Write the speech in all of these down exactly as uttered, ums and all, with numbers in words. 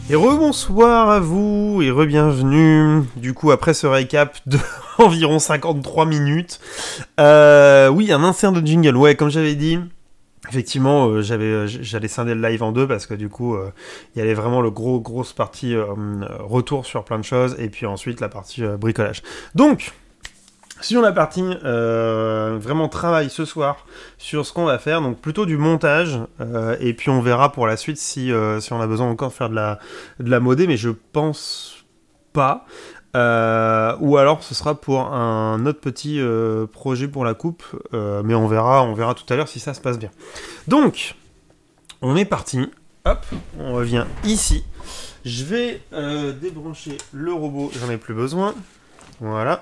Et rebonsoir à vous et re-bienvenue. Du coup, après ce récap de environ cinquante-trois minutes, euh, oui, un insert de jingle. Ouais, comme j'avais dit, effectivement, euh, j'avais, euh, j'allais scinder le live en deux parce que du coup, euh, il y avait vraiment le gros, grosse partie euh, retour sur plein de choses et puis ensuite la partie euh, bricolage. Donc, sur la partie euh, vraiment travail ce soir sur ce qu'on va faire, donc plutôt du montage, euh, et puis on verra pour la suite si, euh, si on a besoin encore de faire de la, de la modée, mais je pense pas. Euh, ou alors ce sera pour un autre petit euh, projet pour la coupe, euh, mais on verra, on verra tout à l'heure si ça se passe bien. Donc, on est parti, hop, on revient ici. Je vais euh, débrancher le robot, j'en ai plus besoin, voilà.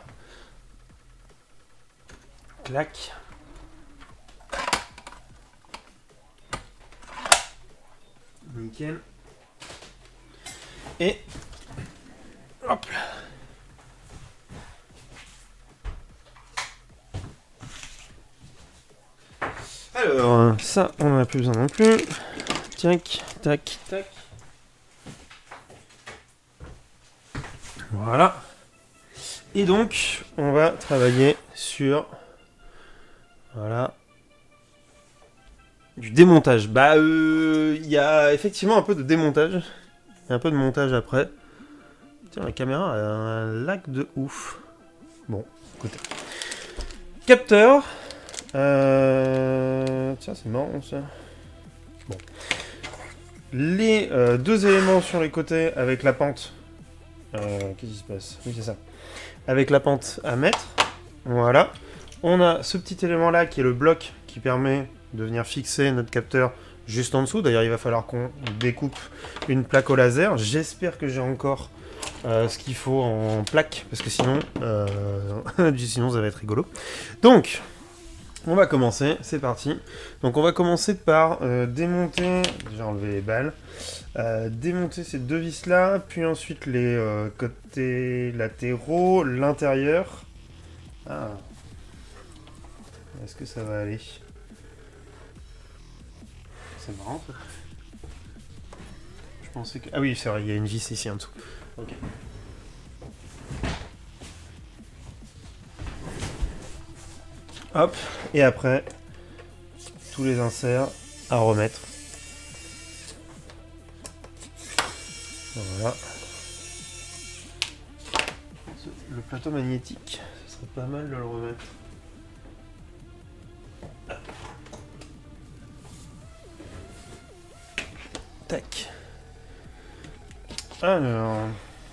Clac. Nickel. Et hop. Alors, ça, on n'en a plus besoin non plus. Tac, tac, tac. Voilà. Et donc, on va travailler sur... Voilà. Du démontage. Bah, il euh, y a effectivement un peu de démontage. Il y a un peu de montage après. Tiens, la caméra a un lag de ouf. Bon, écoutez. Capteur. Euh... Tiens, c'est marrant ça. Bon. Les euh, deux éléments sur les côtés avec la pente. Euh, Qu'est-ce qui se passe? Oui, c'est ça. Avec la pente à mettre. Voilà. On a ce petit élément là qui est le bloc qui permet de venir fixer notre capteur juste en dessous. D'ailleurs, il va falloir qu'on découpe une plaque au laser. J'espère que j'ai encore euh, ce qu'il faut en plaque, parce que sinon, euh, sinon ça va être rigolo. Donc, on va commencer. C'est parti. Donc, on va commencer par euh, démonter. J'ai enlevé les balles. Euh, démonter ces deux vis là, puis ensuite les euh, côtés latéraux, l'intérieur. Ah. Est-ce que ça va aller? C'est marrant ça. Je pensais que... Ah oui, c'est vrai, il y a une vis ici en dessous. Ok. Hop, et après, tous les inserts à remettre. Voilà. Le plateau magnétique, ce serait pas mal de le remettre. Tac. Alors...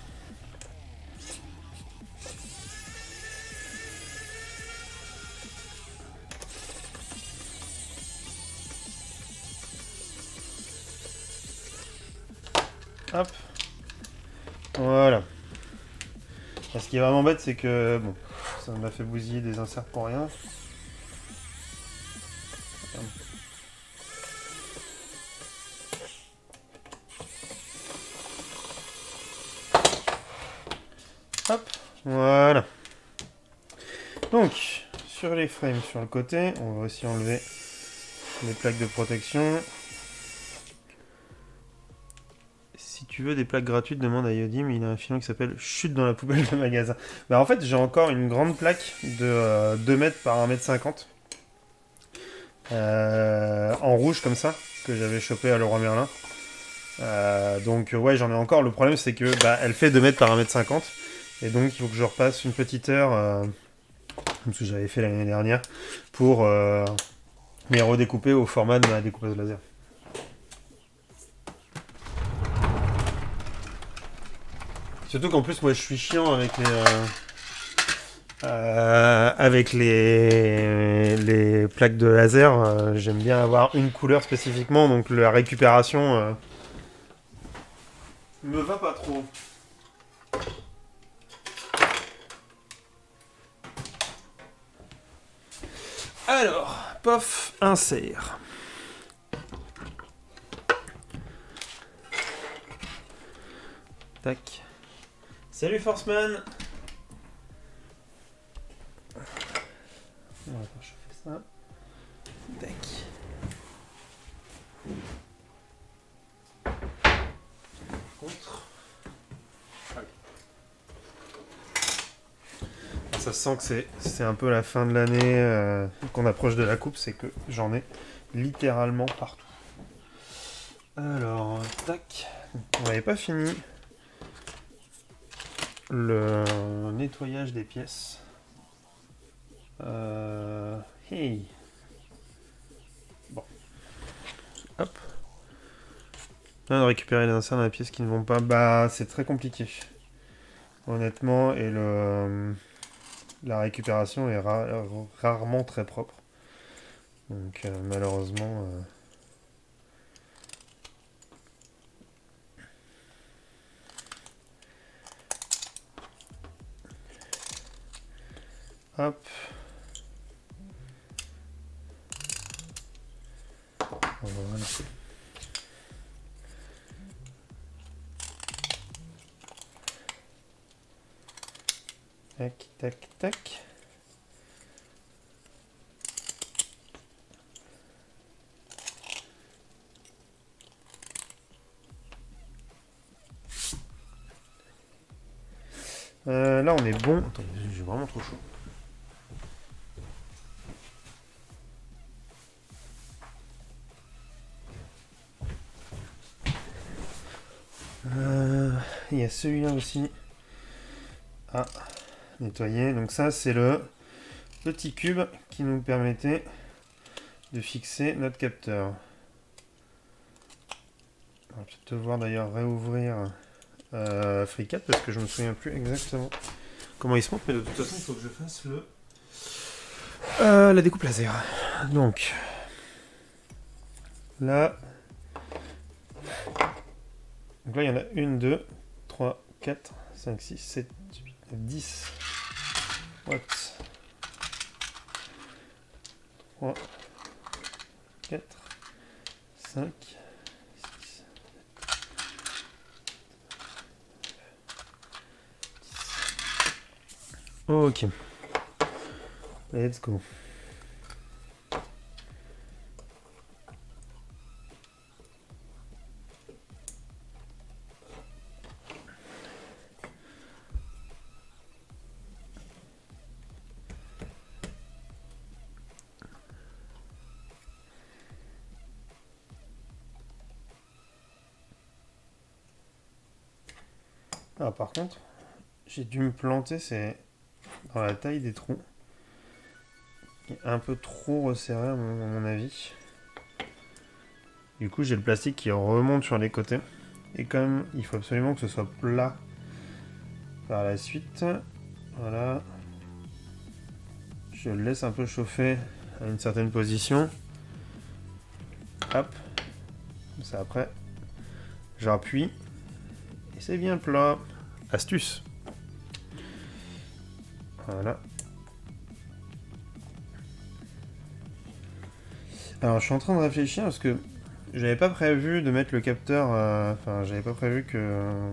Hop. Voilà. Et ce qui est vraiment bête, c'est que... Bon, ça m'a fait bousiller des inserts pour rien. Hop, voilà. Donc, sur les frames sur le côté, on va aussi enlever les plaques de protection. Si tu veux des plaques gratuites, demande à Yodim, il a un film qui s'appelle Chute dans la poubelle de magasin. Bah en fait, j'ai encore une grande plaque de euh, deux mètres par un mètre cinquante. Euh, en rouge comme ça, que j'avais chopé à Leroy Merlin. Euh, donc ouais, j'en ai encore. Le problème, c'est que bah, elle fait deux mètres par un mètre cinquante. Et donc, il faut que je repasse une petite heure, euh, comme ce que j'avais fait l'année dernière, pour euh, les redécouper au format de ma découpeuse laser. Surtout qu'en plus, moi, je suis chiant avec les... Euh, euh, avec les, les plaques de laser. Euh, J'aime bien avoir une couleur spécifiquement, donc la récupération euh, me va pas trop. Alors, pof, insert. Tac. Salut Forceman. On va faire chauffer ça. Tac. Par contre, Ça sent que c'est un peu la fin de l'année, euh, qu'on approche de la coupe, c'est que j'en ai littéralement partout. Alors, tac. On n'avait pas fini le nettoyage des pièces. Euh, hey. Bon. Hop. Là, de récupérer les inserts dans les pièces qui ne vont pas. Bah, c'est très compliqué. Honnêtement, et le la récupération est ra rarement très propre. Donc, euh, malheureusement. Euh... Hop. Voilà. Tac, tac, tac. Euh, là, on est bon. Attends, j'ai vraiment trop chaud. Euh, il y a celui-là aussi à nettoyer. Donc ça, c'est le petit cube qui nous permettait de fixer notre capteur. On va peut-être devoir d'ailleurs réouvrir euh, FreeCAD parce que je me souviens plus exactement comment il se monte, mais de toute façon, il faut que je fasse le euh, la découpe laser. Donc là, donc là, il y en a une, deux, trois, quatre, cinq, six, sept, huit, neuf, dix watts. trois, quatre, cinq, six, dix. Ok. Let's go. Ah, par contre, j'ai dû me planter, c'est dans la taille des trous. Un peu trop resserré à mon, à mon avis. Du coup, j'ai le plastique qui remonte sur les côtés. Et comme il faut absolument que ce soit plat par la suite, voilà. Je le laisse un peu chauffer à une certaine position. Hop. Comme ça, après, j'appuie. Et c'est bien plat. Astuce. Voilà. Alors, je suis en train de réfléchir parce que j'avais pas prévu de mettre le capteur. Euh, enfin, j'avais pas prévu que euh,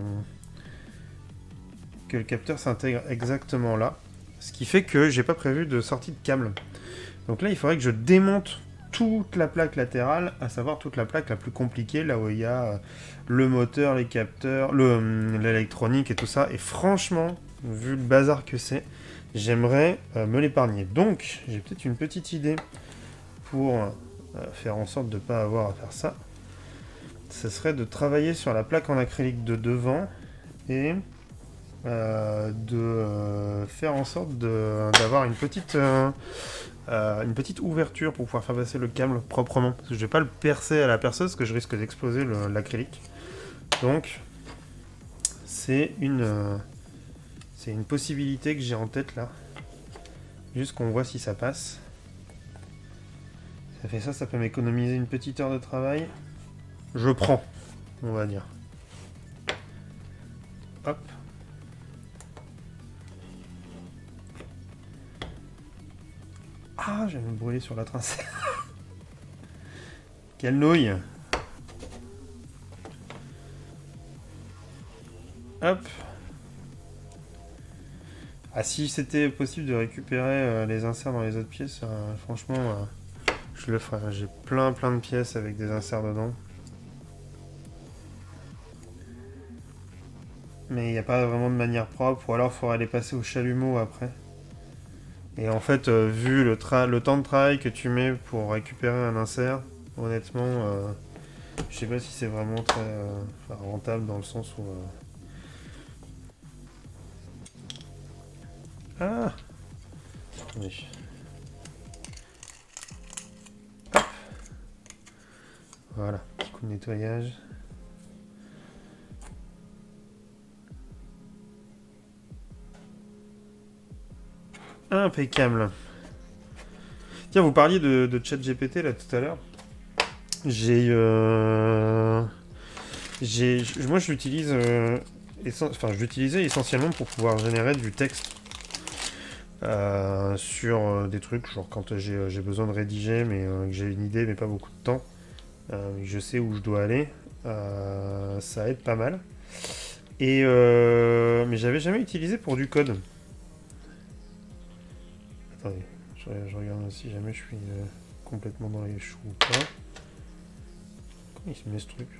que le capteur s'intègre exactement là. Ce qui fait que j'ai pas prévu de sortie de câble. Donc là, il faudrait que je démonte toute la plaque latérale, à savoir toute la plaque la plus compliquée, là où il y a euh, le moteur, les capteurs, le l'électronique et tout ça. Et franchement, vu le bazar que c'est, j'aimerais euh, me l'épargner. Donc, j'ai peut-être une petite idée pour euh, faire en sorte de ne pas avoir à faire ça. Ce serait de travailler sur la plaque en acrylique de devant et euh, de euh, faire en sorte d'avoir une petite euh, euh, une petite ouverture pour pouvoir faire passer le câble proprement. Parce que je vais pas le percer à la perceuse parce que je risque d'exploser l'acrylique. Donc c'est une euh, c'est une possibilité que j'ai en tête là. Juste qu'on voit si ça passe. Ça fait ça, ça peut m'économiser une petite heure de travail. Je prends, on va dire. Hop. Ah, je vais me brûler sur la trincelle. Quelle nouille. Hop. Ah, si c'était possible de récupérer euh, les inserts dans les autres pièces, euh, franchement, euh, je le ferais. J'ai plein plein de pièces avec des inserts dedans. Mais il n'y a pas vraiment de manière propre, ou alors il faudrait les passer au chalumeau après. Et en fait, euh, vu le, tra le temps de travail que tu mets pour récupérer un insert, honnêtement, euh, je sais pas si c'est vraiment très euh, enfin, rentable dans le sens où... Euh... Ah oui. Hop. Voilà, petit coup de nettoyage. Impeccable. Tiens, vous parliez de, de ChatGPT là tout à l'heure. J'ai, euh, j'ai, moi je l'utilise, euh, enfin je l'utilisais essentiellement pour pouvoir générer du texte euh, sur euh, des trucs, genre quand j'ai, j'ai besoin de rédiger, mais euh, que j'ai une idée mais pas beaucoup de temps, euh, je sais où je dois aller, euh, ça aide pas mal. Et euh, mais j'avais jamais utilisé pour du code. Attendez, je, je regarde si jamais je suis euh, complètement dans les choux ou pas. Comment il se met ce truc?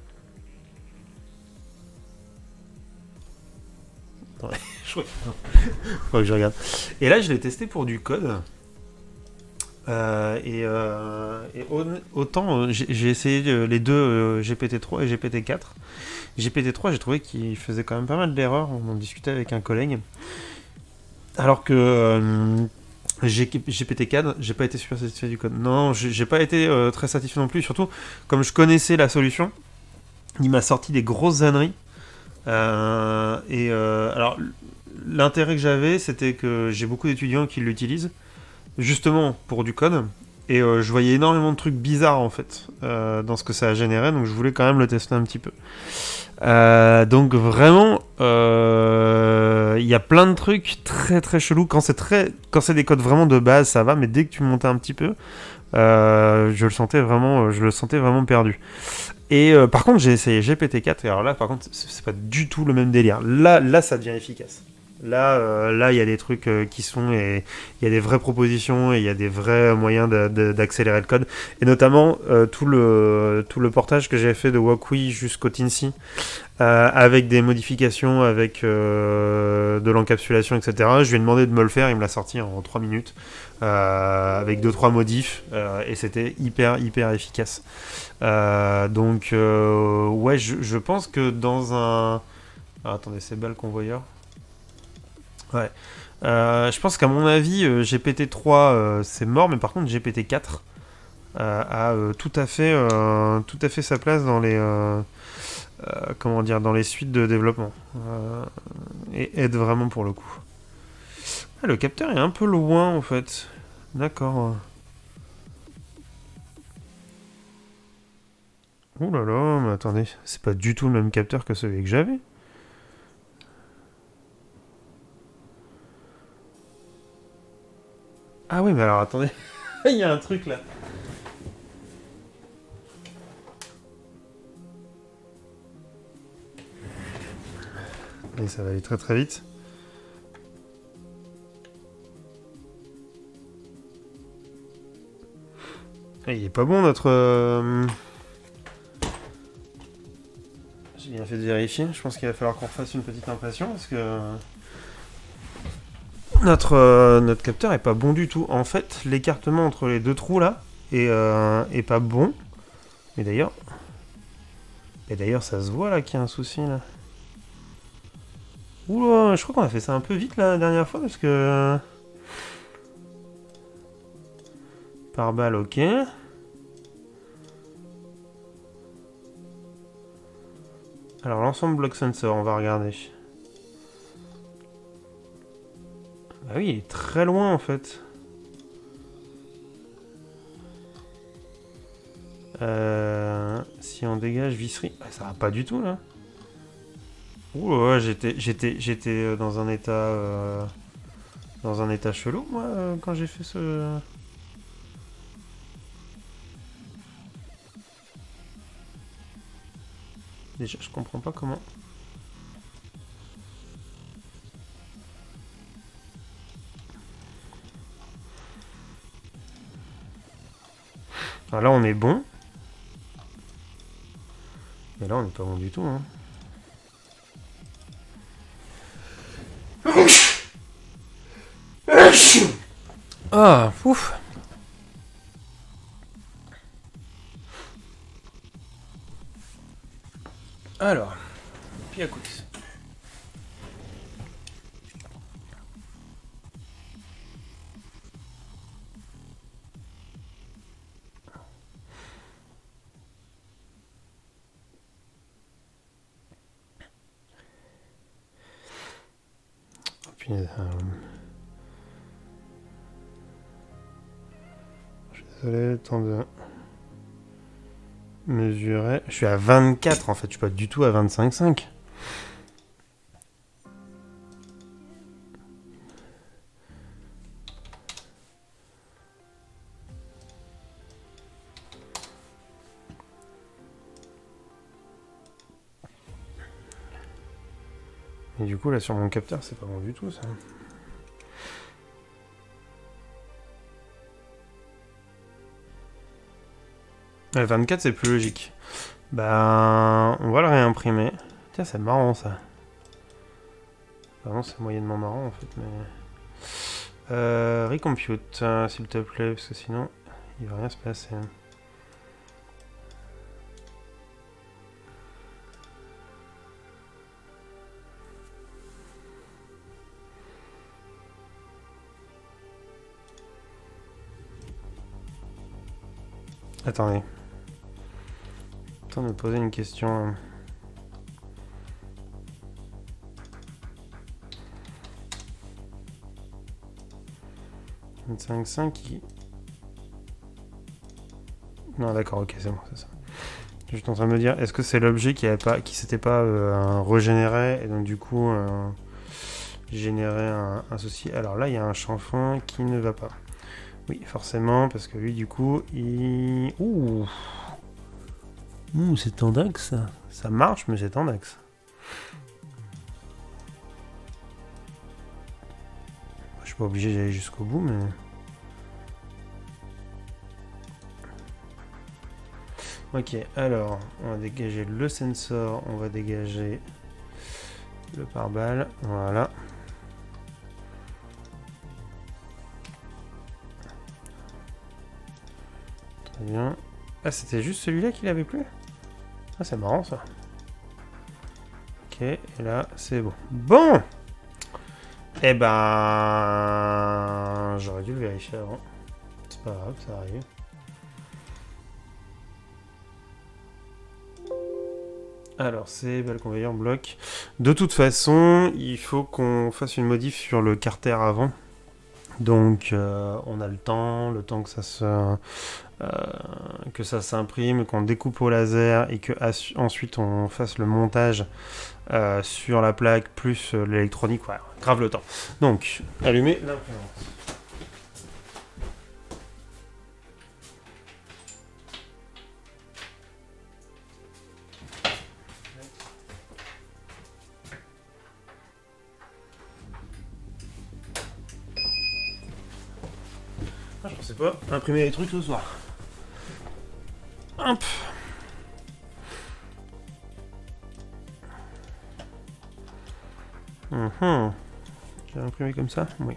Attendez, je crois faut que je regarde. Et là, je l'ai testé pour du code. Euh, et, euh, et autant euh, j'ai essayé les deux euh, G P T trois et G P T quatre. G P T trois, j'ai trouvé qu'il faisait quand même pas mal d'erreurs. On en discutait avec un collègue. Alors que euh, G P T quatre, j'ai pas été super satisfait du code. Non, j'ai pas été euh, très satisfait non plus. Surtout, comme je connaissais la solution, il m'a sorti des grosses âneries. Euh, et euh, alors, l'intérêt que j'avais, c'était que j'ai beaucoup d'étudiants qui l'utilisent, justement pour du code. Et euh, je voyais énormément de trucs bizarres en fait euh, dans ce que ça a généré, donc je voulais quand même le tester un petit peu. Euh, donc vraiment, il euh, y a plein de trucs très très chelous. Quand c'est très, quand c'est des codes vraiment de base, ça va, mais dès que tu montais un petit peu, euh, je le sentais vraiment, je le sentais vraiment perdu. Et euh, par contre, j'ai essayé G P T quatre, et alors là, par contre, c'est pas du tout le même délire. Là, là, ça devient efficace. Là, euh, là, il y a des trucs euh, qui sont, et il y a des vraies propositions, et il y a des vrais moyens d'accélérer le code. Et notamment, euh, tout, le, tout le portage que j'ai fait de Wakui jusqu'au Teensy, euh, avec des modifications, avec euh, de l'encapsulation, et cetera. Je lui ai demandé de me le faire, il me l'a sorti en trois minutes, euh, avec deux trois modifs, euh, et c'était hyper, hyper efficace. Euh, donc, euh, ouais, je, je pense que dans un... Ah, attendez, c'est bas le convoyeur. Ouais. Euh, je pense qu'à mon avis, euh, G P T trois, euh, c'est mort, mais par contre, G P T quatre euh, a euh, tout, à fait, euh, tout à fait sa place dans les, euh, euh, comment dire, dans les suites de développement. Euh, et aide vraiment pour le coup. Ah, le capteur est un peu loin, en fait. D'accord. Ouh là là, mais attendez, c'est pas du tout le même capteur que celui que j'avais. Ah oui, mais alors attendez, il y a un truc là. Et ça va aller très très vite. Et il est pas bon notre... Euh... J'ai bien fait de vérifier, je pense qu'il va falloir qu'on fasse une petite impression parce que... Notre, euh, notre capteur est pas bon du tout. En fait, l'écartement entre les deux trous là est, euh, est pas bon. Et d'ailleurs... Et d'ailleurs, ça se voit là qu'il y a un souci là. Oula, je crois qu'on a fait ça un peu vite la dernière fois parce que... Par balle, ok. Alors l'ensemble block sensor, on va regarder. Ah oui, il est très loin en fait. Euh, si on dégage visserie, ah, ça va pas du tout là. Ouh, ouais, j'étais, j'étais, j'étais dans un état, euh, dans un état chelou moi euh, quand j'ai fait ce. Déjà, je comprends pas comment. Alors là, on est bon. Mais là, on n'est pas bon du tout. Hein. Ah, ouf. Alors, puis écoute. Puis, euh... je suis désolé, le temps de mesurer. Je suis à vingt-quatre en fait, je suis pas du tout à vingt-cinq virgule cinq. Et du coup, là, sur mon capteur, c'est pas bon du tout, ça. Ouais, vingt-quatre, c'est plus logique. Ben, on va le réimprimer. Tiens, c'est marrant, ça. Pardon, c'est moyennement marrant, en fait, mais... Euh, recompute, euh, s'il te plaît, parce que sinon, il va rien se passer. Attendez. Attends de me poser une question. vingt-cinq virgule cinq qui... Non, d'accord, ok, c'est bon, c'est ça. Je suis en train de me dire, est-ce que c'est l'objet qui avait pas, qui s'était pas euh, régénéré et donc du coup euh, générer un, un souci. Alors là, il y a un champ fin qui ne va pas. Oui, forcément, parce que lui, du coup, il... Ouh, Ouh c'est en dax, ça. Ça marche, mais c'est en dax. Je suis pas obligé d'aller jusqu'au bout, mais... Ok, alors, on va dégager le sensor, on va dégager le pare-balles, voilà. Très bien. Ah, c'était juste celui-là qu'il avait plus? Ah, c'est marrant, ça. Ok, et là, c'est bon. Bon! Eh ben... J'aurais dû le vérifier avant. C'est pas grave, ça arrive. Alors, c'est le conveyor bloc. De toute façon, il faut qu'on fasse une modif sur le carter avant. Donc, euh, on a le temps, le temps que ça se... Euh, que ça s'imprime, qu'on découpe au laser et que ensuite on fasse le montage euh, sur la plaque plus euh, l'électronique, ouais, grave le temps. Donc, allumer l'imprimante. Ah, je pensais pas imprimer les trucs ce soir. Hop. Mmh. J'ai imprimé comme ça? Oui.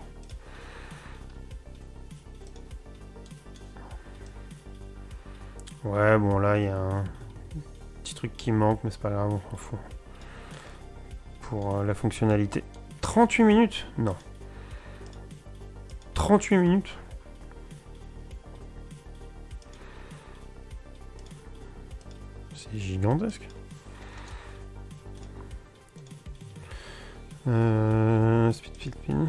Ouais, bon là il y a un petit truc qui manque, mais c'est pas grave, on s'en fout. Pour euh, la fonctionnalité. trente-huit minutes? Non. trente-huit minutes? C'est gigantesque. Euh, speed, speed, pin.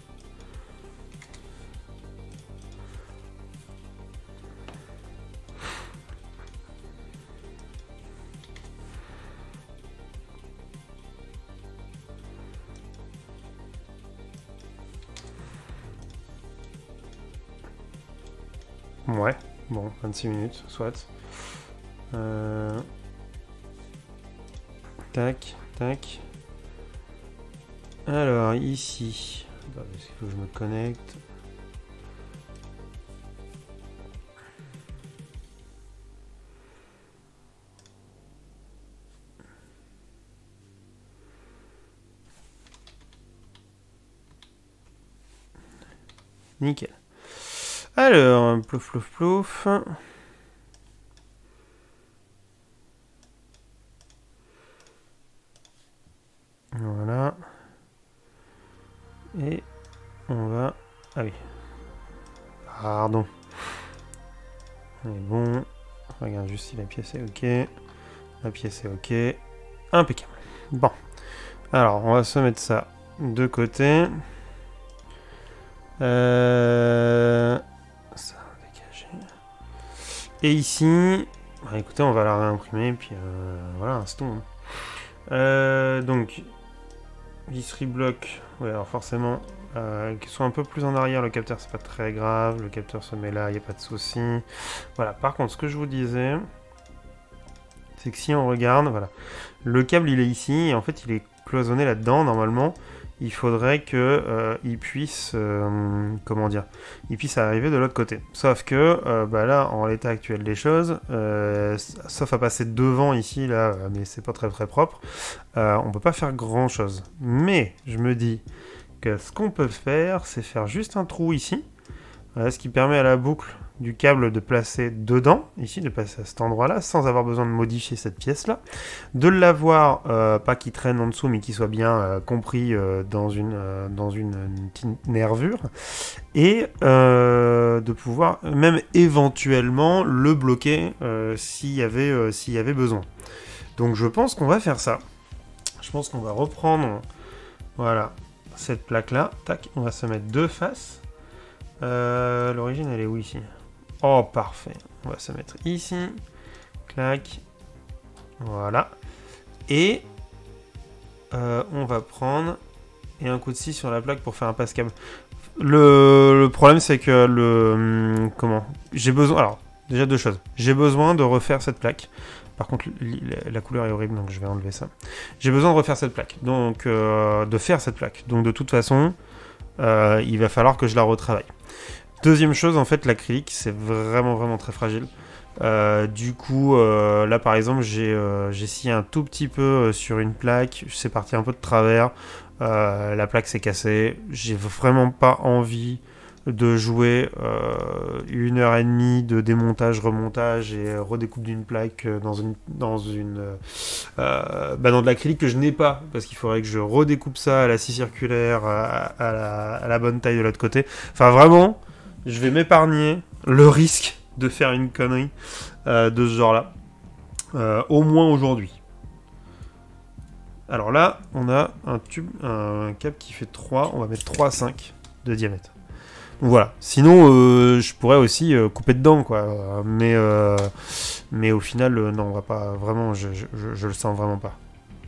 Ouais, bon, vingt-six minutes, soit. Euh... Tac, tac. Alors, ici. Attends, est-ce qu'il faut que je me connecte? Nickel. Alors, plouf, plouf, plouf. Voilà. Et on va... Ah oui. Pardon. On est bon. Regarde juste si la pièce est ok. La pièce est ok. Impeccable. Bon. Alors, on va se mettre ça de côté. Euh... Ça, dégager. Et ici... Bah, écoutez, on va la réimprimer, puis euh, voilà, instant. Euh, donc... Vis bloc. Ouais, alors forcément... Euh, qu'ils soient un peu plus en arrière, le capteur c'est pas très grave, le capteur se met là, il n'y a pas de souci. Voilà, par contre ce que je vous disais, c'est que si on regarde, voilà, le câble il est ici, et en fait il est cloisonné là-dedans, normalement, il faudrait que euh, il puisse, euh, comment dire, il puisse arriver de l'autre côté. Sauf que, euh, bah là, en l'état actuel des choses, euh, sauf à passer devant ici, là, mais c'est pas très très propre, euh, on peut pas faire grand chose. Mais, je me dis... que ce qu'on peut faire, c'est faire juste un trou ici, voilà, ce qui permet à la boucle du câble de placer dedans, ici, de passer à cet endroit-là, sans avoir besoin de modifier cette pièce-là, de l'avoir, euh, pas qu'il traîne en dessous, mais qu'il soit bien euh, compris euh, dans, une, euh, dans une, une petite nervure, et euh, de pouvoir même éventuellement le bloquer euh, s'il y avait, euh, s'il y avait besoin. Donc je pense qu'on va faire ça. Je pense qu'on va reprendre, voilà, cette plaque là, tac, on va se mettre deux faces. Euh, L'origine elle est où ici? Oh parfait, on va se mettre ici, clac, voilà. Et euh, on va prendre et un coup de scie sur la plaque pour faire un passe-câble. Le, le problème c'est que le hum, comment j'ai besoin, alors déjà deux choses. J'ai besoin de refaire cette plaque. Par contre, la couleur est horrible, donc je vais enlever ça. J'ai besoin de refaire cette plaque, donc euh, de faire cette plaque. Donc de toute façon, euh, il va falloir que je la retravaille. Deuxième chose, en fait, l'acrylique, c'est vraiment, vraiment très fragile. Euh, du coup, euh, là, par exemple, j'ai euh, scié un tout petit peu sur une plaque. C'est parti un peu de travers. Euh, la plaque s'est cassée. J'ai vraiment pas envie de jouer euh, une heure et demie de démontage, remontage et redécoupe d'une plaque dans une dans une euh, bah dans de l'acrylique que je n'ai pas, parce qu'il faudrait que je redécoupe ça à la scie circulaire, à, à, la, à la bonne taille de l'autre côté. Enfin vraiment, je vais m'épargner le risque de faire une connerie euh, de ce genre-là, euh, au moins aujourd'hui. Alors là, on a un tube, un câble qui fait trois, on va mettre trois à cinq de diamètre. Donc voilà. Sinon, euh, je pourrais aussi euh, couper dedans, quoi. Mais, euh, mais au final, euh, non, on va pas vraiment. Je, je, je le sens vraiment pas.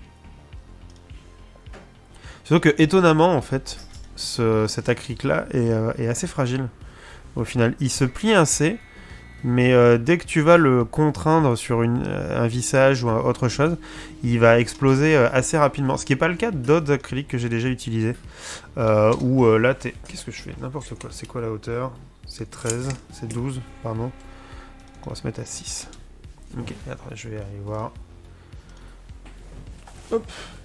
Surtout que étonnamment, en fait, ce, cet acrylique-là est, euh, est assez fragile. Au final, il se plie assez, mais euh, dès que tu vas le contraindre sur une, un vissage ou autre chose, il va exploser euh, assez rapidement. Ce qui n'est pas le cas d'autres acryliques que j'ai déjà utilisés. Euh, où euh, là, t'es... Qu'est-ce que je fais? N'importe quoi. C'est quoi la hauteur? C'est treize, c'est douze, pardon. On va se mettre à six. Ok, attends, je vais aller voir. Hop.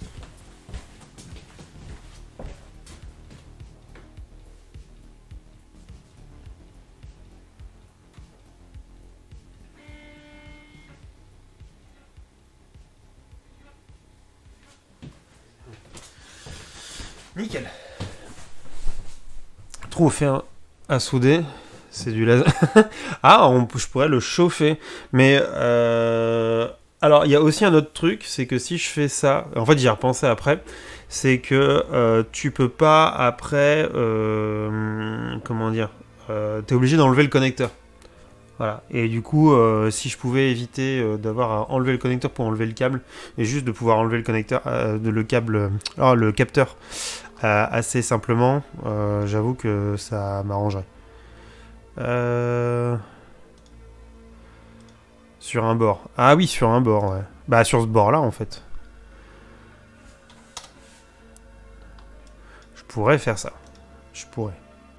Nickel. Trou fait un à souder. C'est du laser. Ah, on, je pourrais le chauffer. Mais euh, alors, il y a aussi un autre truc, c'est que si je fais ça, en fait, j'y ai repensé après, c'est que euh, tu peux pas après, euh, comment dire, euh, t'es obligé d'enlever le connecteur. Voilà. Et du coup, euh, si je pouvais éviter euh, d'avoir à enlever le connecteur pour enlever le câble, et juste de pouvoir enlever le connecteur, euh, de le câble, alors le capteur euh, assez simplement, euh, j'avoue que ça m'arrangerait. Euh... Sur un bord. Ah oui, sur un bord, ouais. Bah sur ce bord-là, en fait. Je pourrais faire ça. Je pourrais.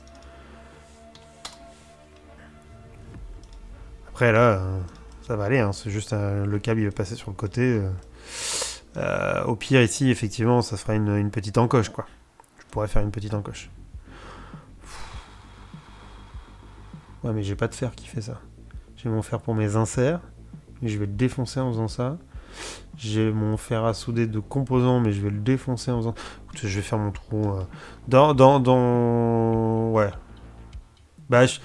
Après, là, euh, ça va aller, hein. C'est juste euh, le câble, il va passer sur le côté. Euh, euh, au pire, ici, effectivement, ça fera une, une petite encoche, quoi. Je pourrais faire une petite encoche. Ouais, mais j'ai pas de fer qui fait ça. J'ai mon fer pour mes inserts, mais je vais le défoncer en faisant ça. J'ai mon fer à souder de composants, mais je vais le défoncer en faisant... Écoute, je vais faire mon trou... Euh... Dans, dans... Dans... Ouais. Bah, je...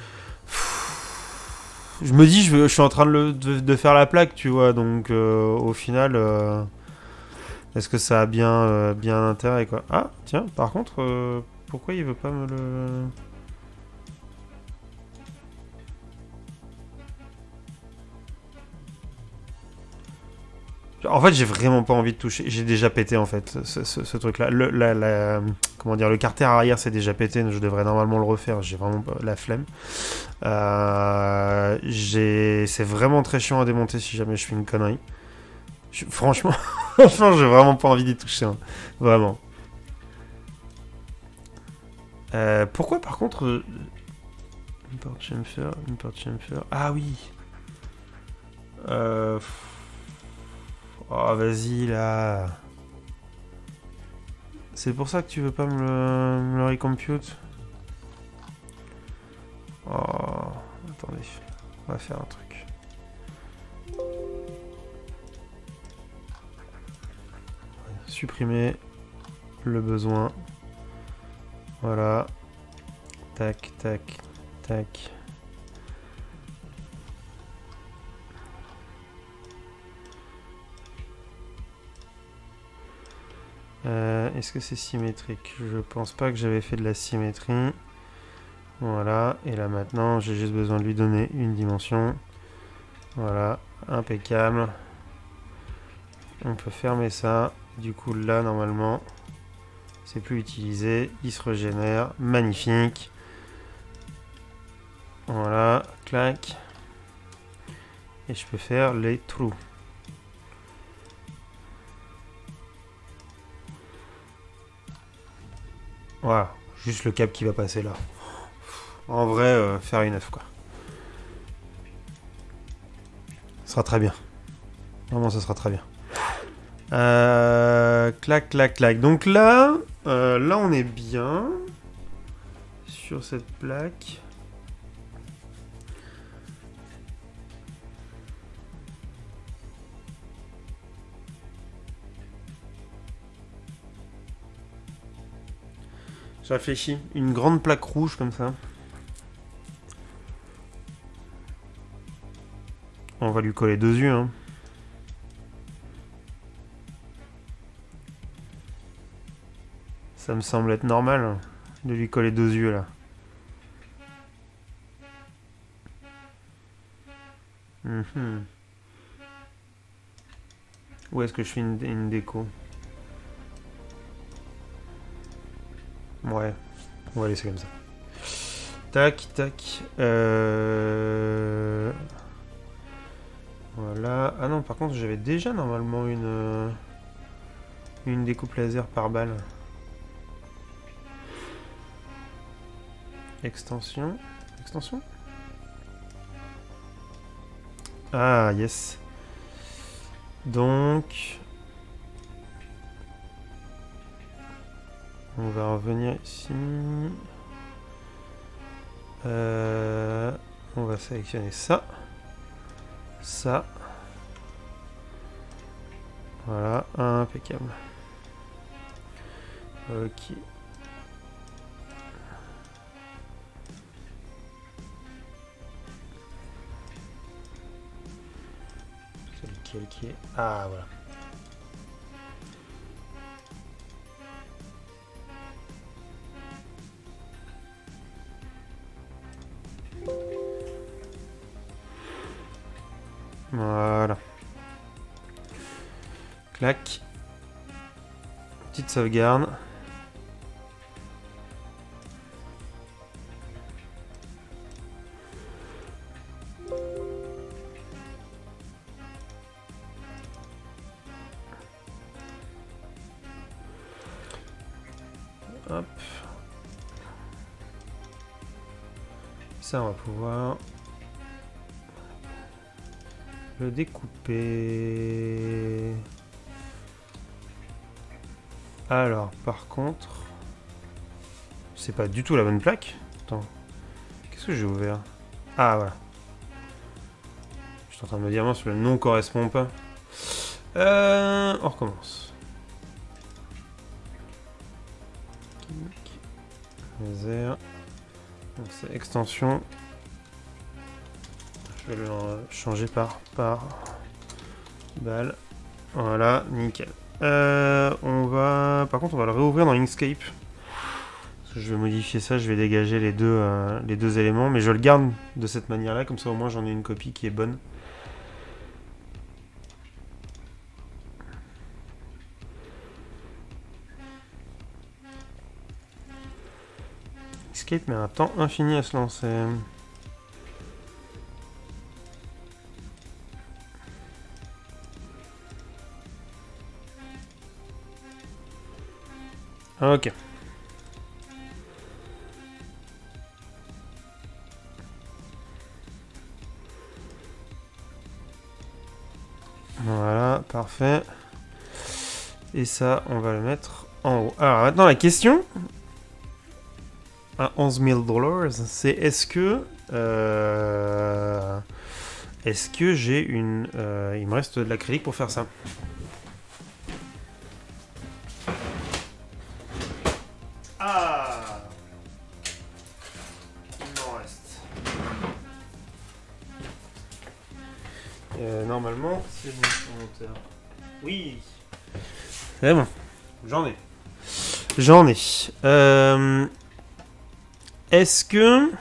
Je me dis, je, veux, je suis en train de, le, de, de faire la plaque, tu vois, donc euh, au final... Euh... Est-ce que ça a bien, euh, bien intérêt, quoi? Ah, tiens, par contre, euh, pourquoi il veut pas me le... En fait, j'ai vraiment pas envie de toucher. J'ai déjà pété, en fait, ce, ce, ce truc-là. Le, la, la, comment dire, le carter arrière, c'est déjà pété. Je devrais normalement le refaire. J'ai vraiment pas la flemme. Euh, c'est vraiment très chiant à démonter si jamais je fais une connerie. Je, franchement, franchement, j'ai vraiment pas envie d'y toucher. Hein. Vraiment. Euh, pourquoi, par contre... Euh, import chamfer, import chamfer... Ah oui. Euh... Oh, vas-y, là. C'est pour ça que tu veux pas me le, me le recompute? Oh, attendez. On va faire un truc. Supprimer le besoin. Voilà. Tac, tac, tac. Euh, Est-ce que c'est symétrique? Je pense pas que j'avais fait de la symétrie. Voilà, et là maintenant j'ai juste besoin de lui donner une dimension. Voilà, impeccable. On peut fermer ça. Du coup là normalement c'est plus utilisé. Il se régénère. Magnifique. Voilà, clac. Et je peux faire les trous. Voilà, juste le câble qui va passer là. En vrai, euh, faire une œuf quoi. Ça sera très bien. Vraiment, ça sera très bien. Euh, clac, clac, clac. Donc là, euh, là on est bien sur cette plaque. Je réfléchis. Une grande plaque rouge comme ça. On va lui coller deux yeux. Hein. Ça me semble être normal hein, de lui coller deux yeux là. Mm-hmm. Où est-ce que je fais une, une déco? Ouais, on va laisser comme ça. Tac, tac. Euh... Voilà. Ah non, par contre, j'avais déjà normalement une... Une découpe laser par balle. Extension. Extension? Ah, yes. Donc... On va revenir ici. Euh, on va sélectionner ça. Ça. Voilà, impeccable. Ok. C'est lequel qui est... Ah, voilà. Voilà. Clac. Petite sauvegarde. Hop. Ça, on va pouvoir le découper. Alors, par contre, c'est pas du tout la bonne plaque. Attends, qu'est-ce que j'ai ouvert? Ah, voilà. Je suis en train de me dire, mince, le nom correspond pas. Euh, on recommence. Laser. Donc c'est extension. Je vais le changer par par balle. Voilà, nickel. Euh, on va, par contre, on va le réouvrir dans Inkscape. Parce que je vais modifier ça, je vais dégager les deux, euh, les deux éléments, mais je le garde de cette manière-là, comme ça au moins j'en ai une copie qui est bonne. Inkscape met un temps infini à se lancer. Ok. Voilà, parfait. Et ça, on va le mettre en haut. Alors maintenant, la question à onze mille dollars, c'est est-ce que... Euh, est-ce que j'ai une... Euh, il me reste de l'acrylique pour faire ça. Ah, il m'en reste. Euh, normalement, c'est bon, monteur. Oui. C'est bon, j'en ai. J'en ai. Euh, Est-ce que...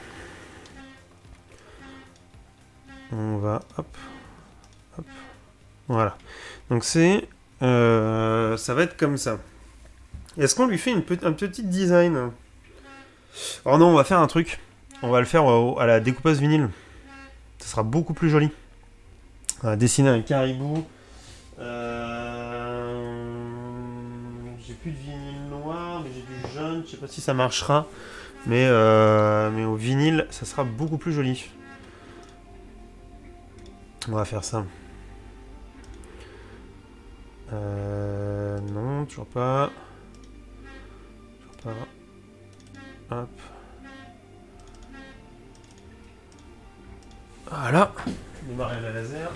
On va... Hop. Hop. Voilà. Donc c'est... Euh, ça va être comme ça. Est-ce qu'on lui fait une pe un petit design? Oh non, on va faire un truc. On va le faire à la découpeuse vinyle. Ça sera beaucoup plus joli. On va dessiner un caribou. Euh... J'ai plus de vinyle noir, mais j'ai du jaune. Je sais pas si ça marchera. Mais, euh... mais au vinyle, ça sera beaucoup plus joli. On va faire ça. Euh... Non, toujours pas. Hop. Voilà. Démarrer la laser.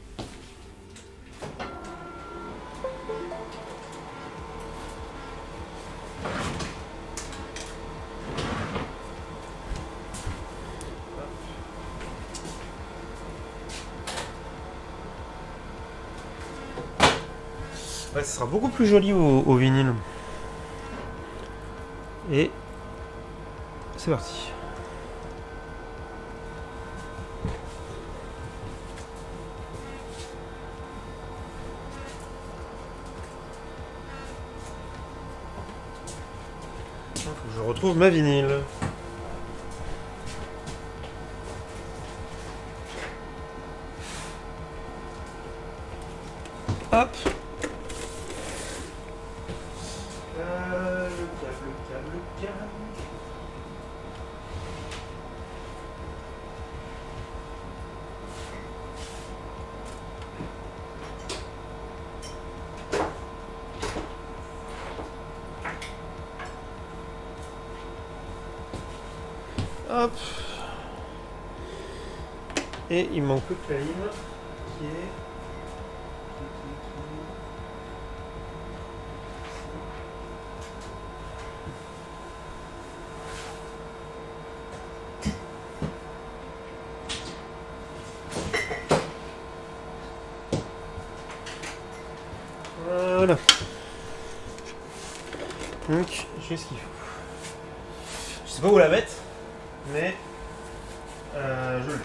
Ouais, ça sera beaucoup plus joli au, au vinyle. Et c'est parti. Faut que je retrouve ma vinyle. Hop. Euh, le câble, le câble, le câble. Hop. Et il manque plus que la ligne qui est... Voilà. Donc, j'ai ce qu'il faut. Je sais pas où la mettre, mais euh, je l'ai.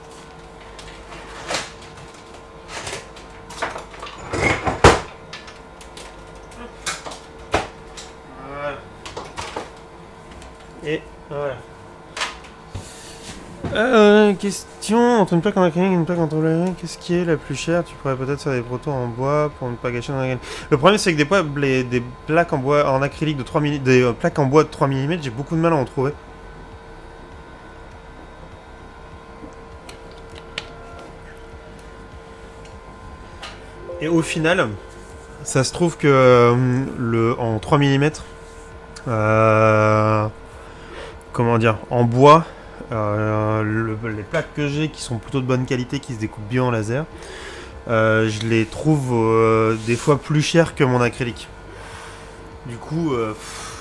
Voilà. Et voilà. Euh, question, entre une plaque en acrylique et une plaque en tôle, qu'est-ce qui est la plus chère? Tu pourrais peut-être faire des protos en bois pour ne pas gâcher dans la gamme. Le problème c'est que des, fois, les, des plaques en bois en acrylique de trois millimètres, des euh, plaques en bois de trois millimètres, j'ai beaucoup de mal à en trouver. Et au final, ça se trouve que euh, le, en trois millimètres, euh, comment dire, en bois, Euh, le, les plaques que j'ai qui sont plutôt de bonne qualité, qui se découpent bien en laser, euh, je les trouve euh, des fois plus chères que mon acrylique. Du coup, euh,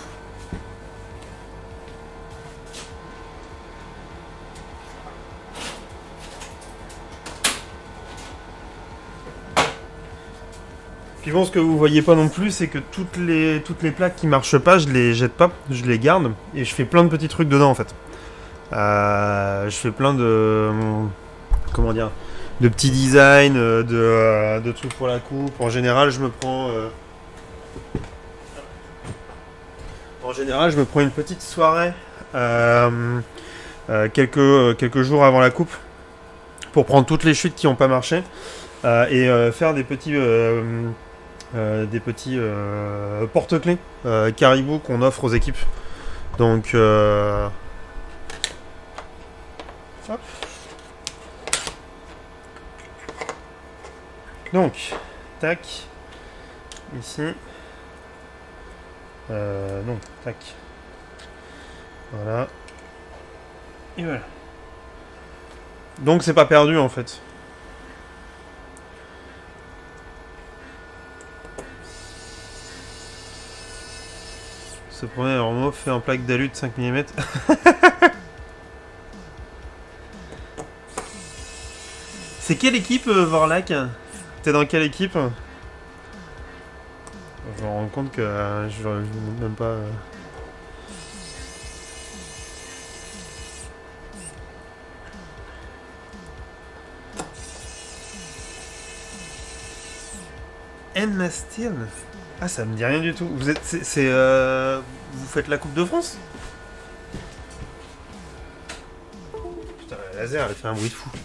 puis bon, ce que vous voyez pas non plus, c'est que toutes les, toutes les plaques qui marchent pas, je les jette pas, je les garde et je fais plein de petits trucs dedans en fait. Euh, je fais plein de, comment dire, de petits designs, de, euh, de trucs pour la coupe. En général, je me prends, euh, en général, je me prends une petite soirée euh, euh, quelques, quelques jours avant la coupe pour prendre toutes les chutes qui n'ont pas marché euh, et euh, faire des petits euh, Euh, des petits euh, porte-clés euh, Caribou qu'on offre aux équipes. Donc, euh... hop. Donc, tac, ici. Euh, non, tac. Voilà. Et voilà. Donc, c'est pas perdu en fait. Ce premier armo fait en plaque d'alu de cinq millimètres. C'est quelle équipe, euh, Vorlak? T'es dans quelle équipe? Je me rends compte que euh, je ne même pas... Euh... Enna Steel? Ah, ça me dit rien du tout. Vous êtes... C'est... Euh... Vous faites la Coupe de France? Putain, la laser, elle fait un bruit de fou.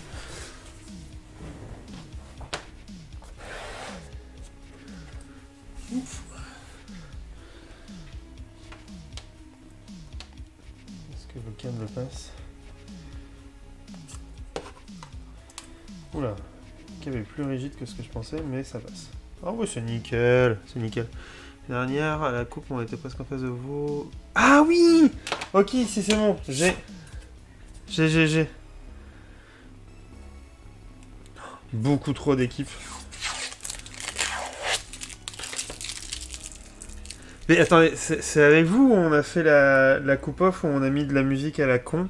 Ouf. Est-ce que le câble passe? Oula. Le câble est plus rigide que ce que je pensais, mais ça passe. Ah oui, c'est nickel, c'est nickel. La dernière, à la coupe, on était presque en face de vous. Ah oui! Ok, si c'est bon, j'ai... J'ai, j'ai, j'ai. Beaucoup trop d'équipes. Mais attendez, c'est avec vous où on a fait la, la coupe-off où on a mis de la musique à la con?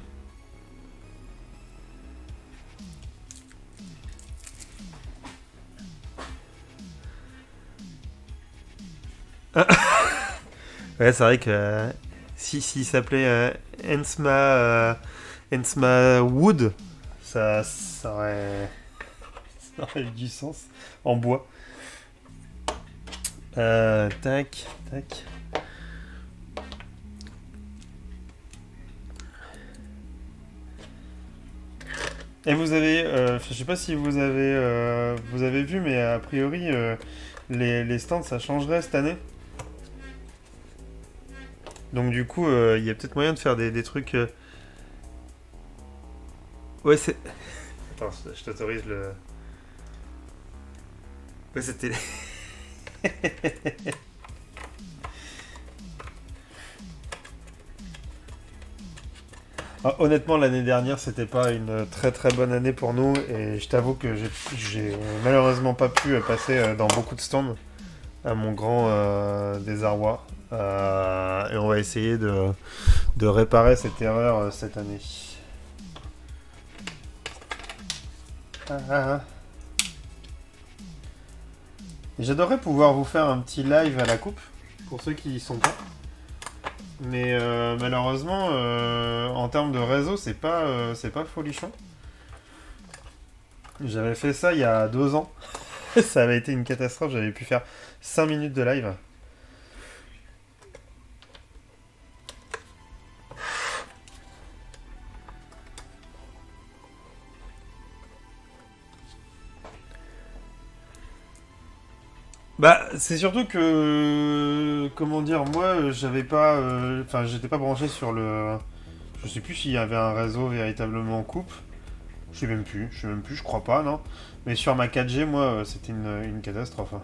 Ah. Ouais, c'est vrai que euh, si s'il s'appelait euh, Ensma euh, Ensma Wood, ça, ça aurait ça aurait eu du sens en bois. Euh, tac, tac. Et vous avez, euh, je sais pas si vous avez, euh, vous avez vu, mais a priori, euh, les, les stands ça changerait cette année. Donc du coup, il euh, y a peut-être moyen de faire des, des trucs. Euh... Ouais, c'est. Attends, je t'autorise le. Ouais, c'était. Ah, honnêtement, l'année dernière, c'était pas une très très bonne année pour nous, et je t'avoue que j'ai malheureusement pas pu passer dans beaucoup de stands, à mon grand euh, désarroi. Euh, et on va essayer de, de réparer cette erreur euh, cette année. Ah, ah, ah. J'adorerais pouvoir vous faire un petit live à la coupe, pour ceux qui y sont pas. Mais euh, malheureusement, euh, en termes de réseau, c'est pas, euh, c'est pas folichon. J'avais fait ça il y a deux ans. Ça avait été une catastrophe, j'avais pu faire cinq minutes de live. Bah, c'est surtout que, comment dire, moi, j'avais pas, enfin, euh, j'étais pas branché sur le, je sais plus s'il y avait un réseau véritablement en coupe, je sais même plus, je sais même plus, je crois pas, non, mais sur ma quatre G, moi, c'était une, une catastrophe.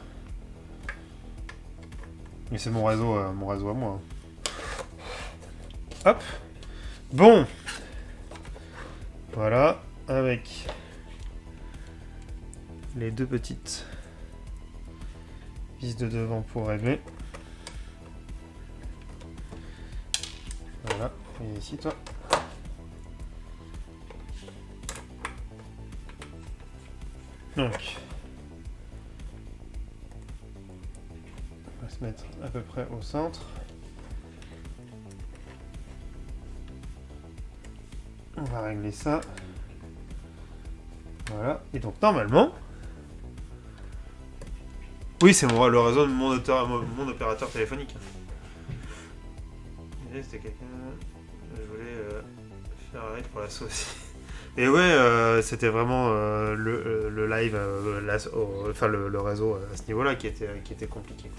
Mais c'est mon réseau, euh, mon réseau à moi. Hop, bon, Voilà, avec les deux petites vis de devant pour régler. Voilà, viens ici toi. Donc, on va se mettre à peu près au centre. On va régler ça. Voilà, et donc normalement... Oui, c'est moi, le réseau de mon, auteur, mon opérateur téléphonique. C'était quelqu'un... Je voulais euh, faire un live pour la sauce. Et ouais, euh, c'était vraiment euh, le, le live, euh, la, oh, enfin le, le réseau à ce niveau-là qui était, qui était compliqué.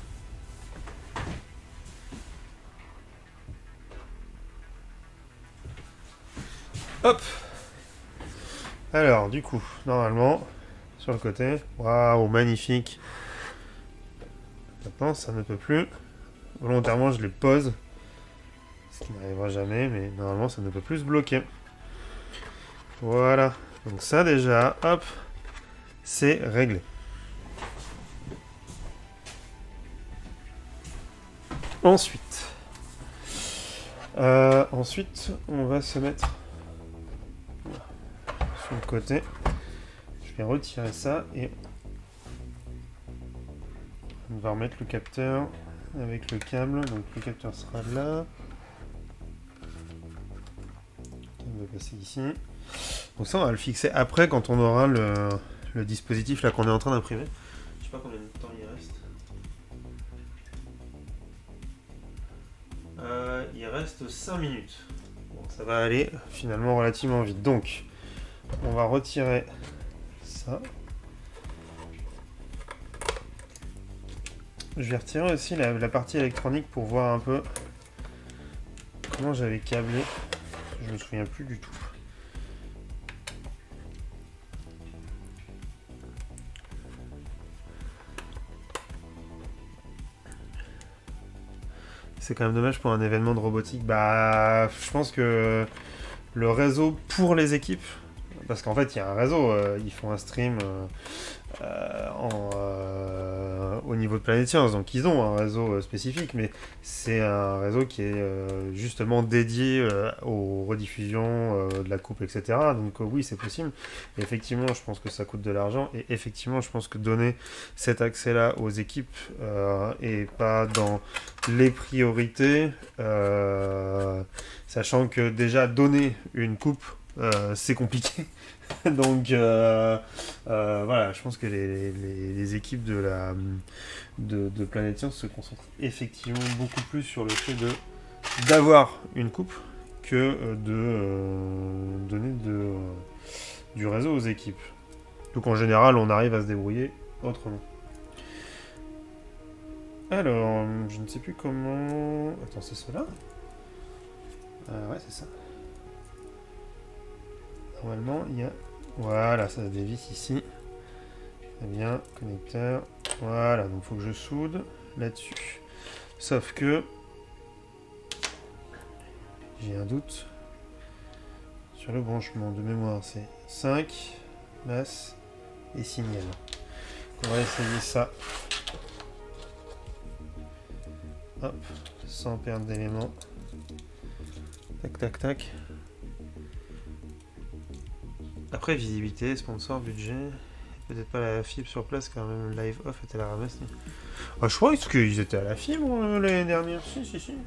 Hop. Alors, du coup, normalement, sur le côté, waouh, magnifique. Maintenant, ça ne peut plus. Volontairement, je les pose, ce qui n'arrivera jamais, mais normalement, ça ne peut plus se bloquer. Voilà. Donc ça déjà, hop, c'est réglé. Ensuite, euh, ensuite, on va se mettre sur le côté. Je vais retirer ça et on va remettre le capteur avec le câble. Donc le capteur sera là. On va passer ici. Donc ça, on va le fixer après quand on aura le, le dispositif là qu'on est en train d'imprimer. Je sais pas combien de temps il reste. Euh, il reste cinq minutes. Bon, ça va aller finalement relativement vite. Donc, on va retirer ça. Je vais retirer aussi la, la partie électronique pour voir un peu comment j'avais câblé. Je me souviens plus du tout. C'est quand même dommage pour un événement de robotique. Bah, je pense que le réseau pour les équipes, parce qu'en fait, il y a un réseau, euh, ils font un stream euh, euh, en, euh, au niveau de Planet Science, donc ils ont un réseau euh, spécifique, mais c'est un réseau qui est euh, justement dédié euh, aux rediffusions euh, de la coupe, et cetera. Donc euh, oui, c'est possible. Et effectivement, je pense que ça coûte de l'argent, et effectivement, je pense que donner cet accès-là aux équipes euh, et pas dans les priorités, euh, sachant que déjà donner une coupe, euh, c'est compliqué. Donc euh, euh, voilà, je pense que les, les, les équipes de, la, de, de Planet Science se concentrent effectivement beaucoup plus sur le fait de d'avoir une coupe que de euh, donner de, euh, du réseau aux équipes. Donc en général, on arrive à se débrouiller autrement. Alors, je ne sais plus comment... Attends, c'est cela euh, Ouais, c'est ça. Normalement, il y a... Voilà, ça se dévisse ici. Très bien, connecteur. Voilà, donc il faut que je soude là-dessus. Sauf que... J'ai un doute sur le branchement de mémoire. C'est cinq, masse et signal. On va essayer ça. Hop, sans perdre d'éléments. Tac, tac, tac. Après, visibilité, sponsor, budget. Peut-être pas la fibre sur place, car même le live off était à la ramasse. Ah, je crois qu'ils étaient à la fibre euh, l'année dernière. Si, si, si.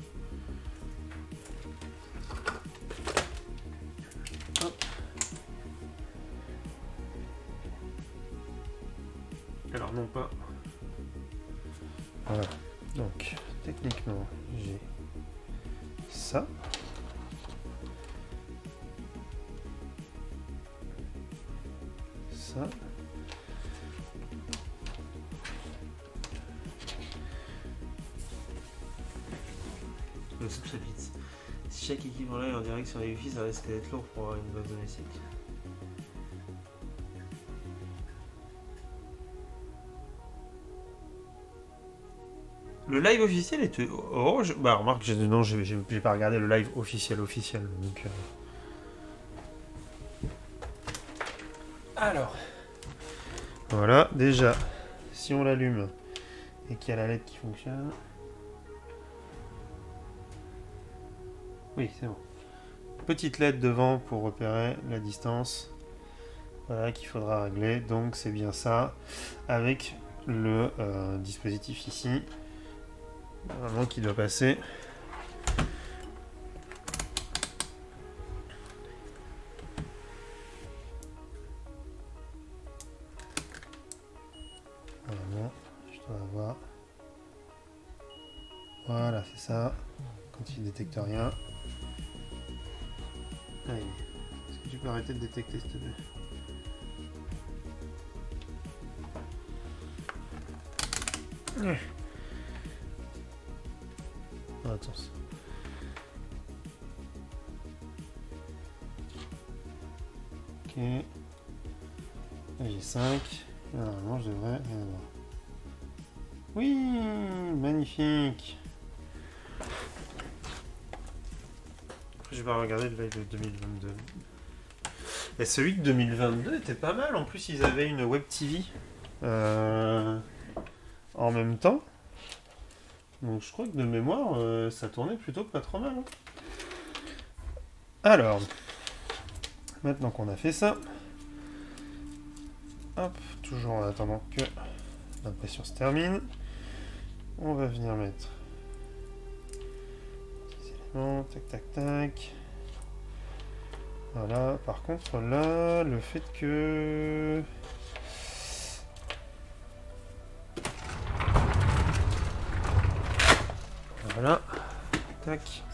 Hop. Alors, non pas. Voilà. Donc, techniquement, j'ai ça. Ça. Le sous-chapitre. Si chaque équipe en live en direct sur les Wi-Fi, ça risque d'être lourd pour avoir une box domestique. Le live officiel était... Oh, je... Bah remarque, j'ai... non, j'ai... j'ai pas regardé le live officiel officiel. Donc, euh... Alors, voilà, déjà, si on l'allume et qu'il y a la L E D qui fonctionne... Oui, c'est bon. Petite L E D devant pour repérer la distance. Voilà, qu'il faudra régler. Donc c'est bien ça. Avec le euh, dispositif ici. Normalement qui doit passer. Normalement, je dois avoir... Voilà, c'est ça. Quand il ne détecte rien. Allez. Est-ce que tu peux arrêter de détecter, s'il te plaît? Ouais. Oh, attention. Ok. Là, j'ai cinq. Normalement, je devrais rien avoir. Oui, magnifique. Je vais regarder le live de deux mille vingt-deux. Et celui de deux mille vingt-deux était pas mal. En plus, ils avaient une web T V euh, en même temps. Donc, je crois que de mémoire, euh, ça tournait plutôt pas trop mal. Hein. Alors, maintenant qu'on a fait ça, hop, toujours en attendant que l'impression se termine, on va venir mettre des éléments, tac, tac, tac. Voilà, par contre là, le fait que... Voilà, tac.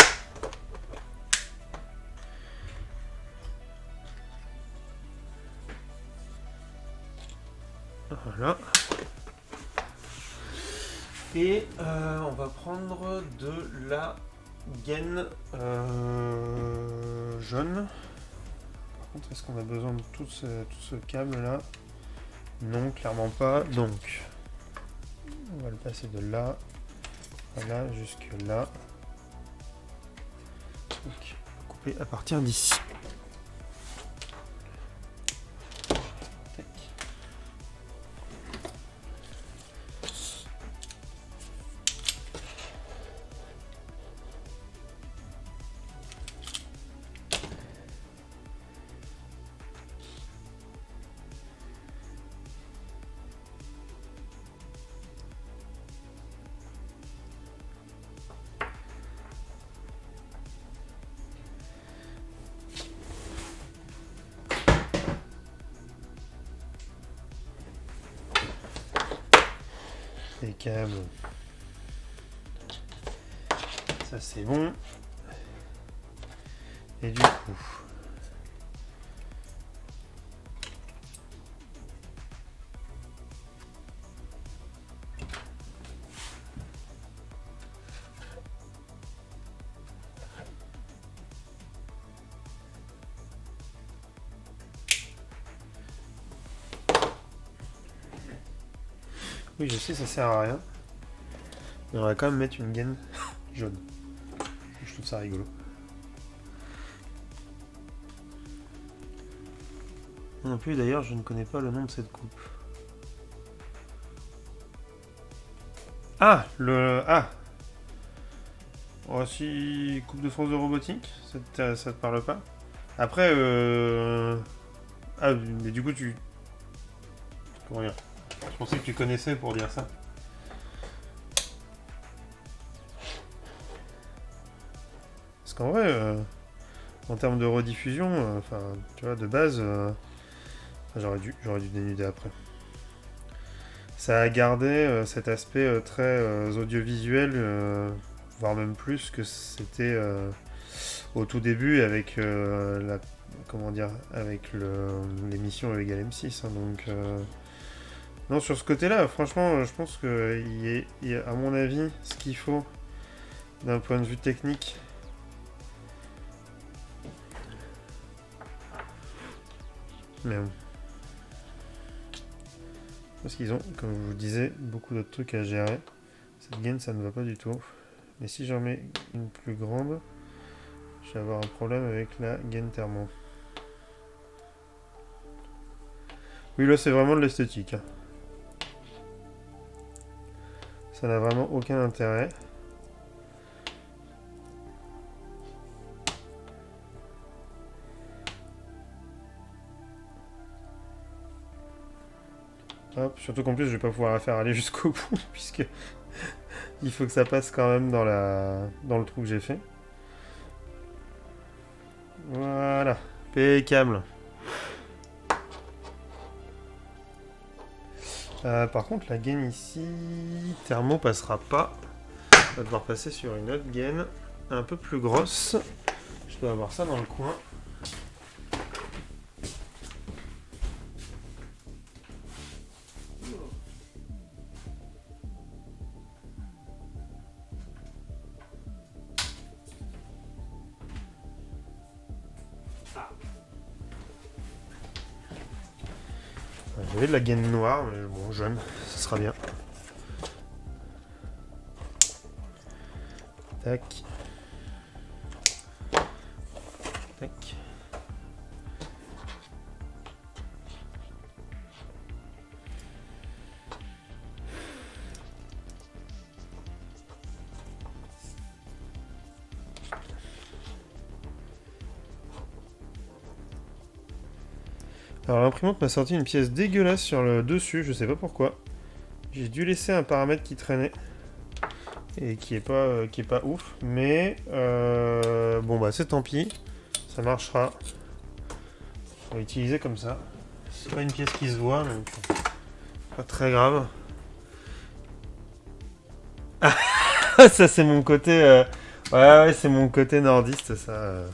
Voilà. Et euh, on va prendre de la gaine euh, jaune. Par contre, est-ce qu'on a besoin de tout ce, tout ce câble là? Non, clairement pas. Donc, on va le passer de là, voilà, jusque là. Donc, couper à partir d'ici. Les câbles, ça c'est bon. Et du coup, oui, je sais, ça sert à rien. Mais on va quand même mettre une gaine jaune. Je trouve ça rigolo. Non plus, d'ailleurs, je ne connais pas le nom de cette coupe. Ah, le... Ah oh, si... Coupe de France de robotique, ça te, ça te parle pas? Après, euh... Ah, mais du coup, tu... Comment dire? Je pensais que tu connaissais pour dire ça. Parce qu'en vrai, euh, en termes de rediffusion, euh, enfin, tu vois, de base, euh, j'aurais dû, j'aurais dû dénuder après. Ça a gardé euh, cet aspect euh, très euh, audiovisuel, euh, voire même plus que c'était euh, au tout début avec euh, la, comment dire, avec l'émission E égale M six. Hein, donc, euh, non, sur ce côté-là, franchement, je pense que il y, a, il y a, à mon avis, ce qu'il faut d'un point de vue technique. Mais bon. Parce qu'ils ont, comme je vous disais, beaucoup d'autres trucs à gérer. Cette gaine, ça ne va pas du tout. Mais si j'en mets une plus grande, je vais avoir un problème avec la gaine thermo. Oui, là, c'est vraiment de l'esthétique. Hein. Ça n'a vraiment aucun intérêt. Hop, surtout qu'en plus, je vais pas pouvoir la faire aller jusqu'au bout, puisque il faut que ça passe quand même dans, la... dans le trou que j'ai fait. Voilà, impeccable. Euh, par contre, la gaine ici, thermo passera pas. On va devoir passer sur une autre gaine un peu plus grosse. Je dois avoir ça dans le coin. J'avais de la gaine noire, mais bon, jaune, ça sera bien. Tac. Tac. Alors l'imprimante m'a sorti une pièce dégueulasse sur le dessus, je sais pas pourquoi. J'ai dû laisser un paramètre qui traînait. Et qui est pas, euh, qui est pas ouf. Mais euh, bon bah c'est tant pis. Ça marchera. On va utiliser comme ça. C'est pas une pièce qui se voit, donc pas très grave. Ah, ça c'est mon côté... Euh... Ouais ouais c'est mon côté nordiste ça. Euh...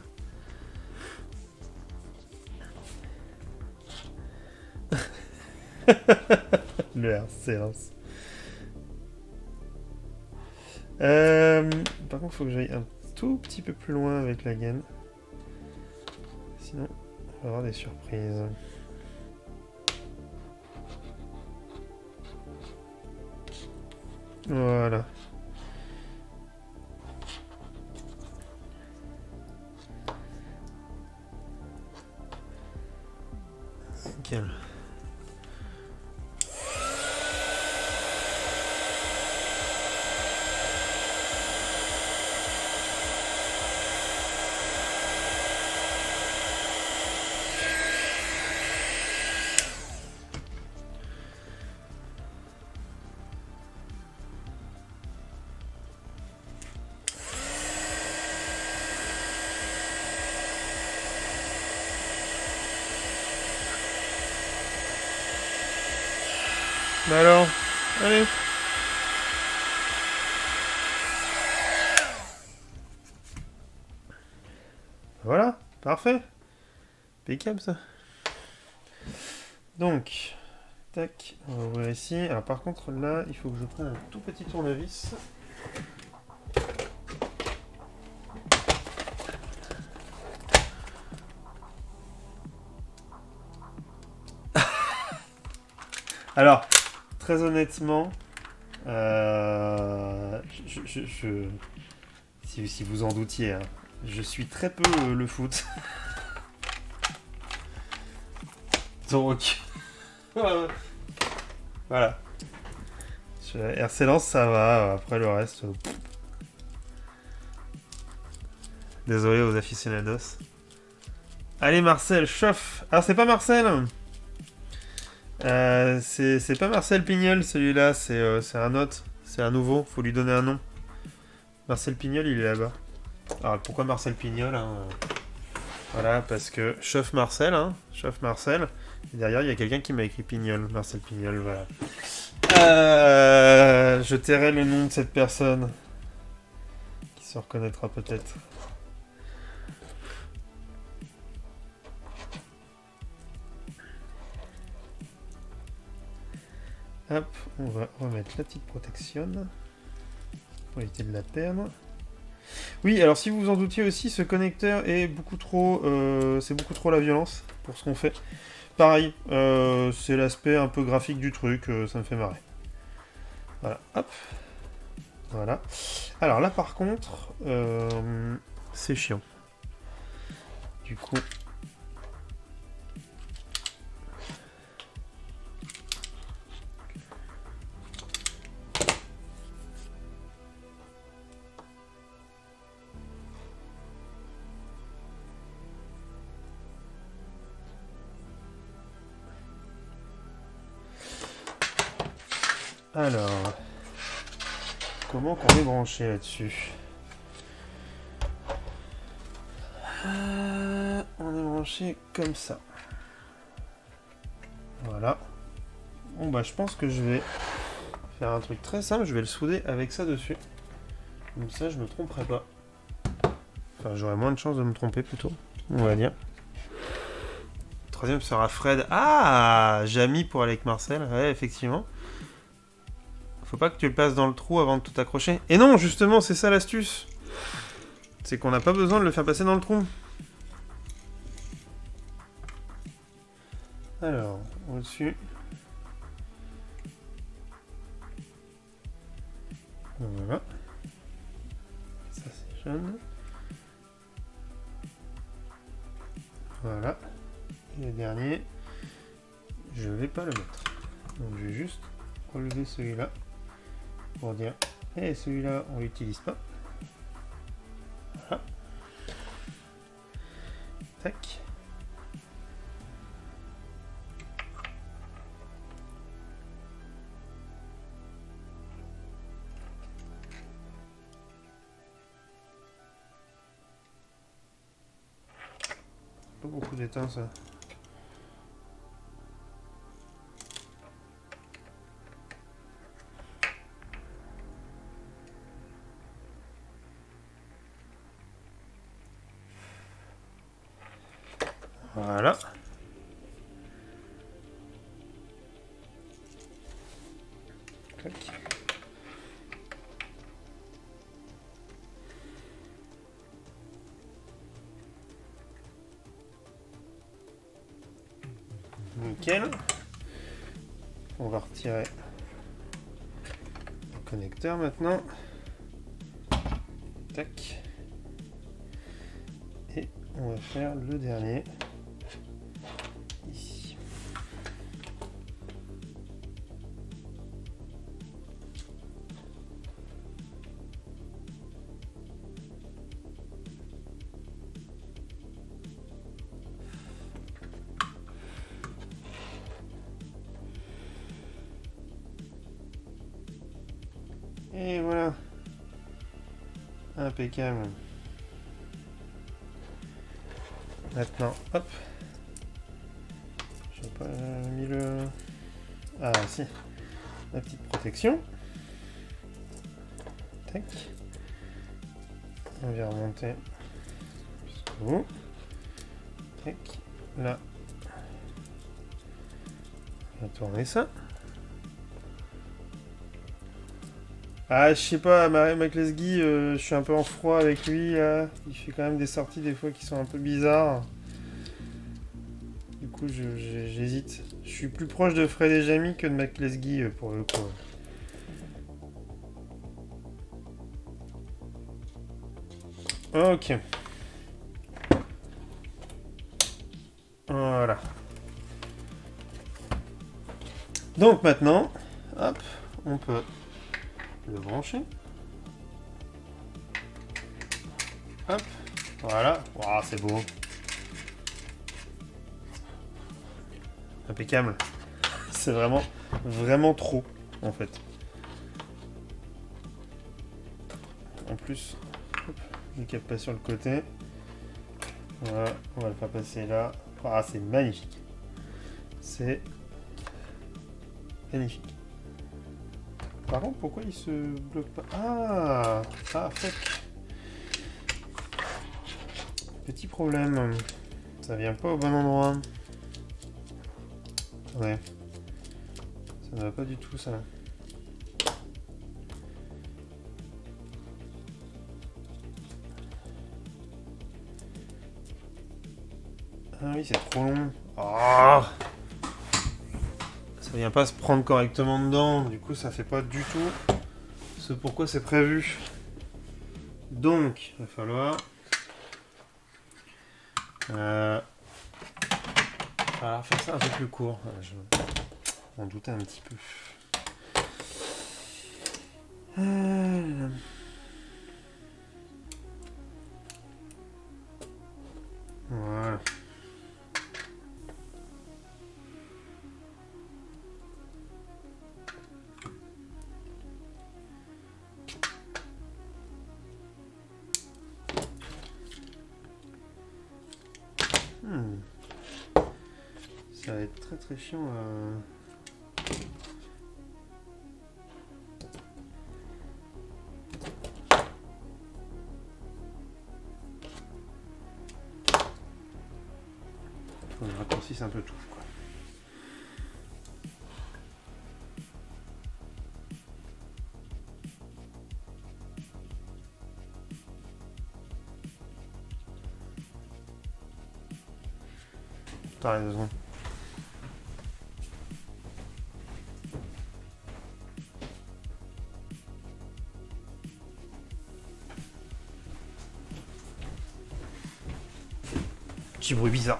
Le R C lance. Euh, par contre, il faut que j'aille un tout petit peu plus loin avec la gaine. Sinon, on va avoir des surprises. Voilà. Nickel. Bah alors, allez. Voilà, parfait. Impeccable ça. Donc, tac, on va ouvrir ici. Alors par contre là, il faut que je prenne un tout petit tournevis. Alors, très honnêtement, euh, je, je, je, si, si vous en doutiez, hein, je suis très peu euh, le foot. Donc, voilà. Je, R C Lens, ça va. Après le reste, euh, désolé aux aficionados. Allez Marcel, chauffe. Alors c'est pas Marcel. Euh, c'est pas Marcel Pignol celui-là, c'est euh, un autre, c'est un nouveau, faut lui donner un nom. Marcel Pignol il est là-bas. Alors pourquoi Marcel Pignol hein Voilà, parce que chauffe Marcel, hein, chauffe Marcel, et derrière il y a quelqu'un qui m'a écrit Pignol, Marcel Pignol, voilà. Euh, je tairai le nom de cette personne, qui se reconnaîtra peut-être. Hop, on va remettre la petite protection pour éviter de la perdre. Oui, alors si vous vous en doutiez aussi, ce connecteur est beaucoup trop, euh, c'est beaucoup trop la violence pour ce qu'on fait. Pareil, euh, c'est l'aspect un peu graphique du truc, euh, ça me fait marrer. Voilà, hop, voilà. Alors là par contre, euh, c'est chiant. Du coup, Alors, comment qu'on est branché là-dessus? euh, On est branché comme ça. Voilà. Bon bah je pense que je vais faire un truc très simple, je vais le souder avec ça dessus. Comme ça je me tromperai pas. Enfin j'aurai moins de chances de me tromper plutôt, on va dire. Le troisième sera Fred. Ah, Jamy pour aller avec Marcel, ouais effectivement. Faut pas que tu le passes dans le trou avant de tout accrocher. Et non, justement c'est ça l'astuce. C'est qu'on n'a pas besoin de le faire passer dans le trou. Alors, au-dessus. Voilà. Ça c'est jaune. Voilà. Et le dernier, je vais pas le mettre. Donc je vais juste relever celui-là pour dire eh hey, celui-là on l'utilise pas. Voilà. Tac. Pas beaucoup d'étain ça. Voilà. Clac. Nickel. On va retirer le connecteur maintenant. Tac. Et on va faire le dernier. Ici. Et voilà. Impeccable. Maintenant, hop. J'ai pas mis le... Ah si. La petite protection. Tac. On vient remonter jusqu'au bout. Tac. Là. On va tourner ça. Ah, je sais pas, McLesguy, euh, je suis un peu en froid avec lui, là. Il fait quand même des sorties des fois qui sont un peu bizarres. Du coup, j'hésite. Je, je suis plus proche de Fred et Jamy que de McLesguy, euh, pour le coup. Ok. Voilà. Donc maintenant, hop, on peut le brancher. Hop, voilà. Wow, c'est beau. Impeccable. C'est vraiment, vraiment trop, en fait. En plus, hop, il capte pas sur le côté. Voilà, on va le faire passer là. Ah, c'est magnifique. C'est magnifique. Par contre, pourquoi il se bloque pas? Ah, ah, fuck. Petit problème. Ça vient pas au bon endroit. Ouais. Ça ne va pas du tout, ça. Ah oui, c'est trop long. Oh, ça vient pas se prendre correctement dedans. Du coup, ça fait pas du tout ce pourquoi c'est prévu. Donc, il va falloir... Euh... Il va falloir faire ça un peu plus court. Je m'en doutais un petit peu. Euh... Voilà. Ça va être très très chiant. Euh... Faut que je raccourcisse un peu tout, quoi. T'as raison. Petit bruit bizarre.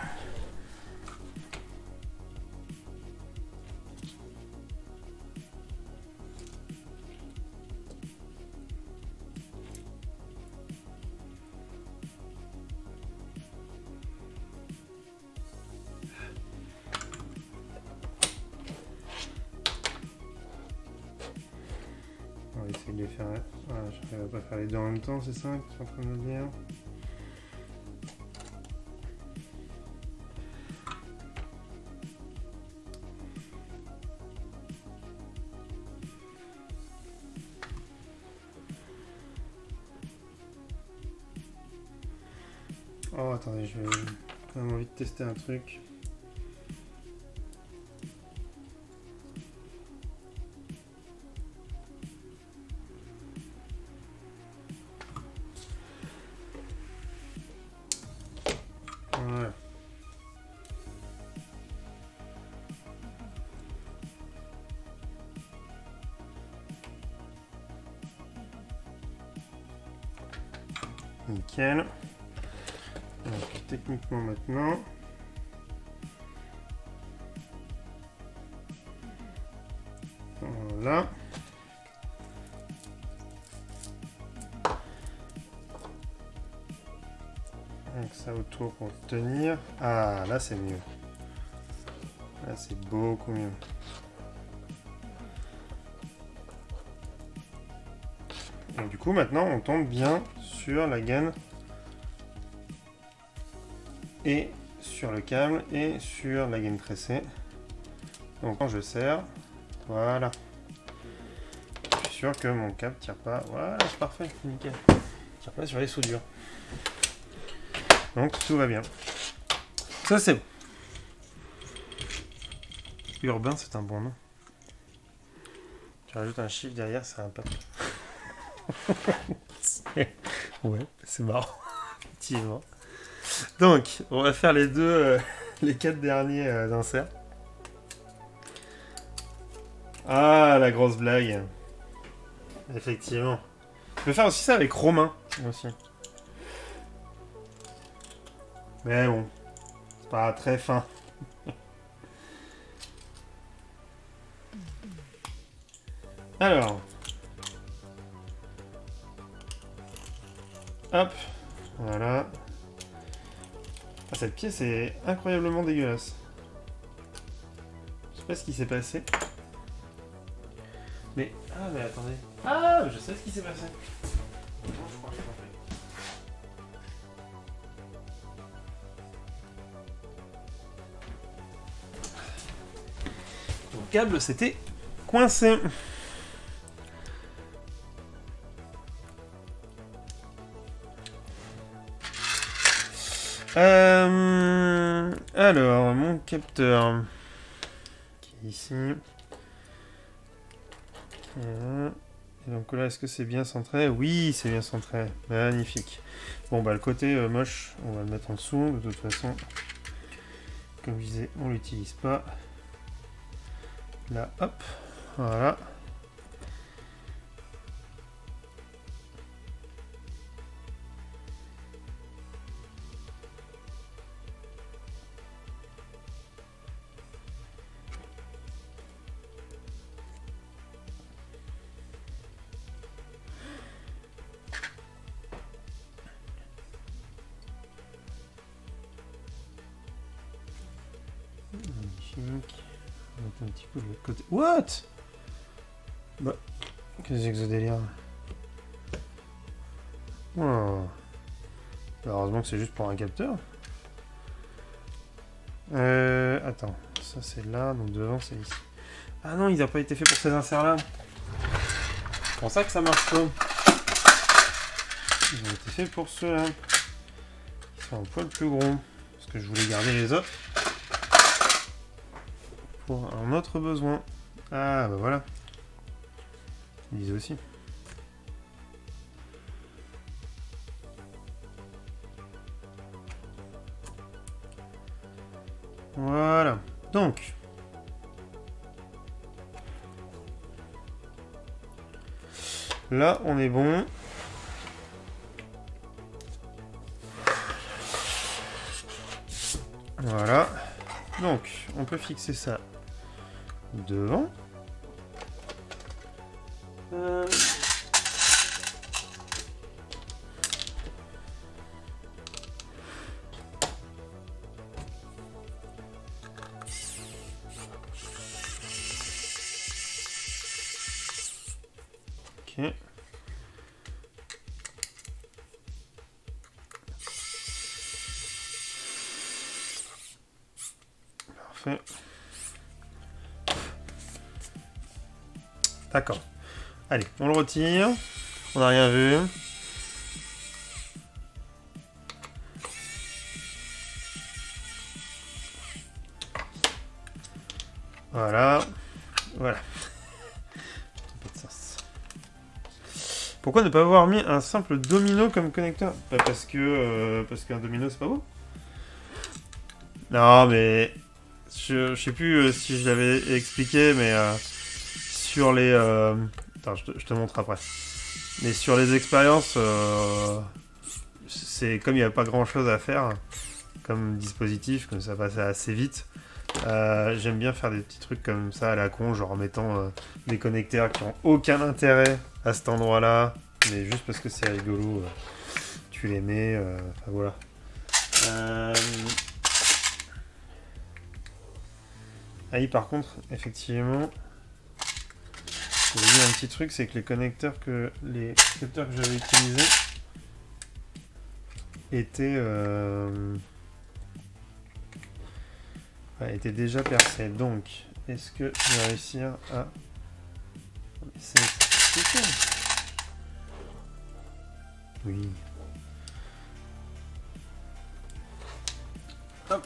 On va essayer de les faire. Ah, je ne vais pas faire les deux en même temps, c'est ça que tu es en train de me dire? Oh, attendez, je vais quand même envie de tester un truc. Voilà. Nickel. Donc, techniquement maintenant. Voilà. Avec ça autour pour tenir. Ah, là c'est mieux. Là c'est beaucoup mieux. Et du coup maintenant on tombe bien sur la gaine et sur le câble et sur la gaine tressée. Donc quand je serre, voilà. Je suis sûr que mon câble tire pas. Voilà, c'est parfait, nickel. Tire pas sur les soudures. Donc tout va bien. Ça c'est bon. Urbain, c'est un bon nom. Tu rajoutes un chiffre derrière, c'est un pape. Ouais, c'est marrant. Effectivement. Donc, on va faire les deux, euh, les quatre derniers euh, inserts. Ah, la grosse blague. Effectivement. Je peux faire aussi ça avec Romain. Aussi. Mais bon, c'est pas très fin. Alors. Hop. Voilà. Ah, cette pièce est incroyablement dégueulasse. Je sais pas ce qui s'est passé. Mais... Ah, mais attendez. Ah, je sais ce qui s'est passé. Non, je crois que je suis trompé. Le câble s'était coincé. Euh, alors, mon capteur qui est ici. Voilà. Et donc là, est-ce que c'est bien centré? Oui, c'est bien centré. Magnifique. Bon, bah le côté euh, moche, on va le mettre en dessous. De toute façon, comme je disais, on l'utilise pas. Là, hop, voilà. Magnifique. On va mettre un petit peu de l'autre côté. What? Bah, qu'est-ce que c'est que ce délire? Oh. Heureusement que c'est juste pour un capteur. Euh, attends, ça c'est là, donc devant c'est ici. Ah non, il n'a pas été fait pour ces inserts-là. C'est pour ça que ça marche pas. Ils ont été faits pour ceux-là. Ils sont un poil plus gros. Parce que je voulais garder les autres. Pour un autre besoin. Ah bah voilà. Ils disent aussi. Voilà. Donc. Là, on est bon. Voilà. Donc, on peut fixer ça devant. Euh... Ok. Parfait. D'accord. Allez, on le retire. On n'a rien vu. Voilà. Voilà. Pourquoi ne pas avoir mis un simple domino comme connecteur? Pas parce que euh, parce qu'un domino c'est pas beau. Non mais je, je sais plus euh, si je l'avais expliqué, mais euh, sur les euh... attends, je te, je te montre après. Mais sur les expériences, euh, c'est comme il n'y a pas grand chose à faire comme dispositif, comme ça passe assez vite. Euh, J'aime bien faire des petits trucs comme ça à la con, genre en mettant euh, des connecteurs qui n'ont aucun intérêt à cet endroit-là, mais juste parce que c'est rigolo, euh, tu les mets, euh, enfin voilà. Euh... Ah oui, par contre, effectivement, j'ai dit un petit truc, c'est que les connecteurs que les capteurs que j'avais utilisés étaient euh... ouais, étaient déjà percés. Donc, est-ce que je vais réussir à c'est oui. Hop.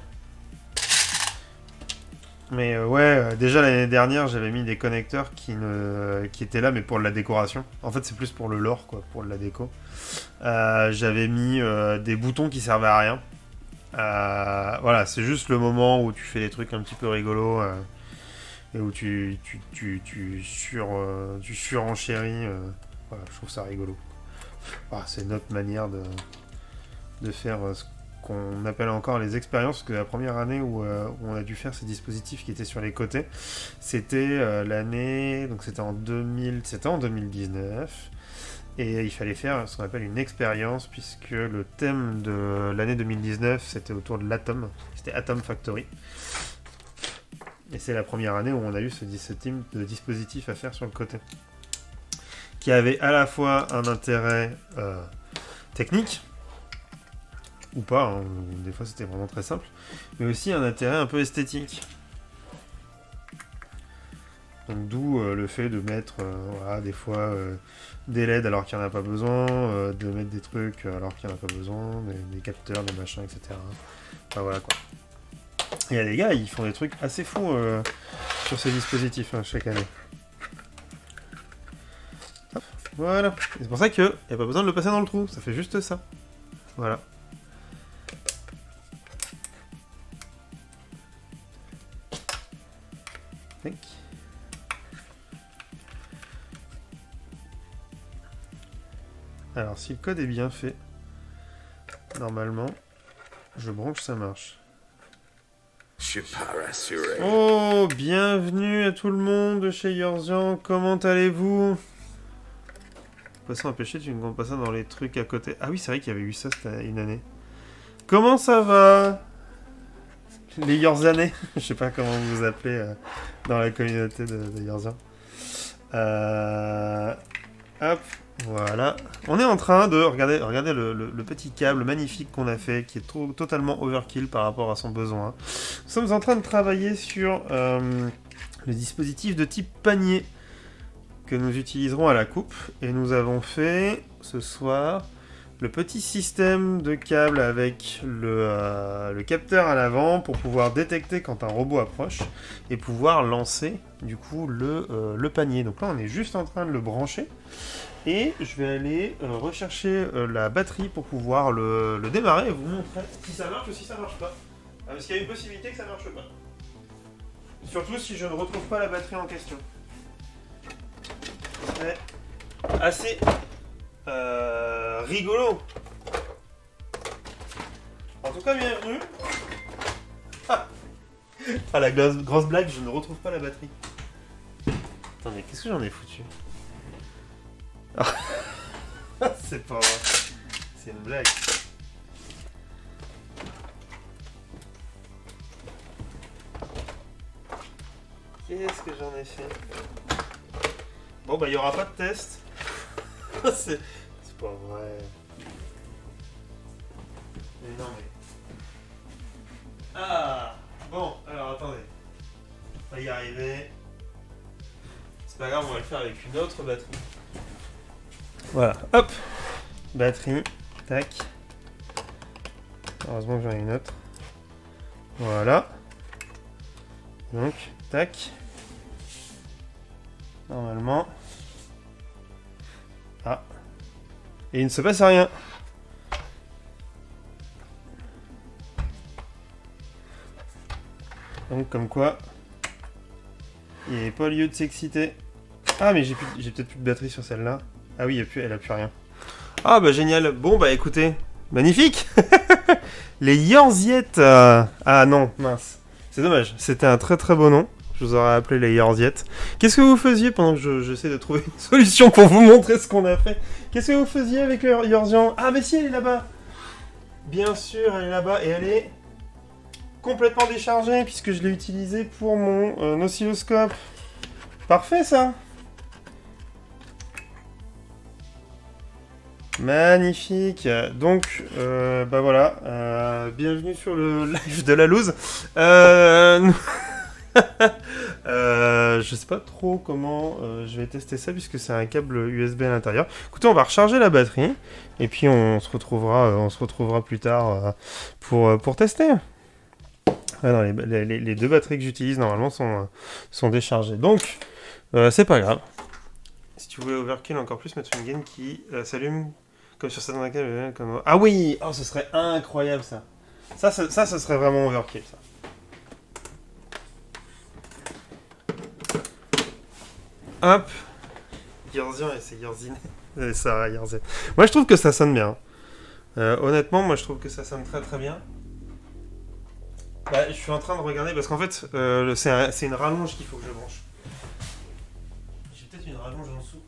Mais euh, ouais, euh, déjà l'année dernière, j'avais mis des connecteurs qui ne, qui étaient là, mais pour la décoration. En fait, c'est plus pour le lore, quoi, pour la déco. Euh, j'avais mis euh, des boutons qui servaient à rien. Euh, voilà, c'est juste le moment où tu fais des trucs un petit peu rigolos euh, et où tu, tu, tu, tu, sur, euh, tu surenchéris. Euh, voilà, je trouve ça rigolo. Ah, c'est notre manière de, de faire euh, ce qu'on appelle encore les expériences, parce que la première année où, euh, où on a dû faire ces dispositifs qui étaient sur les côtés, c'était euh, l'année, donc c'était en deux mille, c'était en deux mille dix-neuf, et il fallait faire ce qu'on appelle une expérience, puisque le thème de l'année deux mille dix-neuf, c'était autour de l'Atom, c'était Atom Factory. Et c'est la première année où on a eu ce, ce type de dispositif à faire sur le côté, qui avait à la fois un intérêt euh, technique, ou pas, hein, des fois c'était vraiment très simple, mais aussi un intérêt un peu esthétique. Donc d'où euh, le fait de mettre euh, voilà, des fois euh, des L E D alors qu'il n'y en a pas besoin, euh, de mettre des trucs alors qu'il n'y en a pas besoin, des, des capteurs, des machins, et cetera. Enfin voilà quoi. Il y a des gars, ils font des trucs assez fous euh, sur ces dispositifs hein, chaque année. Hop, voilà. C'est pour ça qu'il n'y a pas besoin de le passer dans le trou, ça fait juste ça. Voilà. Tac. Alors, si le code est bien fait, normalement, je branche, ça marche. Je suis pas rassuré. Oh, bienvenue à tout le monde chez Yorzian, comment allez-vous? Poisson à pêcher, tu ne comptes pas ça dans les trucs à côté. Ah oui, c'est vrai qu'il y avait eu ça c'était une année. Comment ça va? Les Yorzanais, je sais pas comment vous vous appelez euh, dans la communauté de, de Yorzian. Euh... Hop, Voilà. On est en train de... Regardez, regardez le, le, le petit câble magnifique qu'on a fait, qui est trop, totalement overkill par rapport à son besoin. Nous sommes en train de travailler sur euh, le dispositif de type panier que nous utiliserons à la coupe. Et nous avons fait, ce soir, le petit système de câble avec le, euh, le capteur à l'avant pour pouvoir détecter quand un robot approche et pouvoir lancer, du coup, le, euh, le panier. Donc là, on est juste en train de le brancher. Et je vais aller euh, rechercher euh, la batterie pour pouvoir le, le démarrer et vous montrer si ça marche ou si ça marche pas. Ah, parce qu'il y a une possibilité que ça marche pas. Surtout si je ne retrouve pas la batterie en question. C'est assez euh, rigolo. En tout cas, bienvenue. Ah, ah la grosse, grosse blague, je ne retrouve pas la batterie. Attendez, qu'est-ce que j'en ai foutu? C'est pas vrai. C'est une blague. Qu'est-ce que j'en ai fait? Bon bah il n'y aura pas de test. C'est pas vrai. Mais non mais... Ah bon, alors attendez. On va y arriver. C'est pas grave, on va le faire avec une autre batterie. Voilà, hop, batterie, tac. Heureusement que j'en ai une autre. Voilà. Donc, tac. Normalement. Ah. Et il ne se passe rien. Donc, comme quoi, il n'y avait pas lieu de s'exciter. Ah, mais j'ai peut-être plus de batterie sur celle-là. Ah oui, elle a plus rien. Ah bah génial. Bon bah écoutez, magnifique. Les Yorziettes. Euh... Ah non, mince. C'est dommage. C'était un très très beau nom. Je vous aurais appelé les Yorziettes. Qu'est-ce que vous faisiez pendant que j'essaie de trouver une solution pour vous montrer ce qu'on a fait? Qu'est-ce que vous faisiez avec le Yorzian? Ah mais si, elle est là-bas. Bien sûr, elle est là-bas et elle est complètement déchargée puisque je l'ai utilisée pour mon euh, oscilloscope. Parfait ça. Magnifique. Donc, euh, bah voilà. Euh, bienvenue sur le live de la loose. Euh... euh, je sais pas trop comment euh, je vais tester ça puisque c'est un câble U S B à l'intérieur. Écoutez, on va recharger la batterie et puis on se retrouvera, euh, on se retrouvera plus tard euh, pour, euh, pour tester. Ah non, les, les, les deux batteries que j'utilise normalement sont, euh, sont déchargées. Donc, euh, c'est pas grave. Si tu voulais overkill encore plus, mettre une gaine qui euh, s'allume comme sur ça dans laquelle... Comme... Ah oui, oh, ce serait incroyable ça. Ça, ça, ça, ce serait vraiment overkill ça. Hop. Yorzian et c'est Yorzine. Et ça, Yorzine. Moi, je trouve que ça sonne bien. Euh, honnêtement, moi, je trouve que ça sonne très très bien. Bah, je suis en train de regarder parce qu'en fait, euh, c'est un, une rallonge qu'il faut que je branche. J'ai peut-être une rallonge en dessous.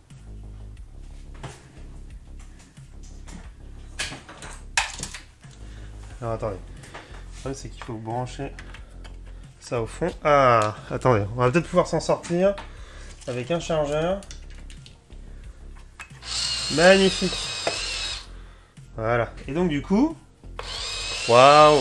Alors attendez. Le problème c'est qu'il faut brancher ça au fond. Ah, attendez, on va peut-être pouvoir s'en sortir avec un chargeur. Magnifique. Voilà. Et donc du coup, waouh.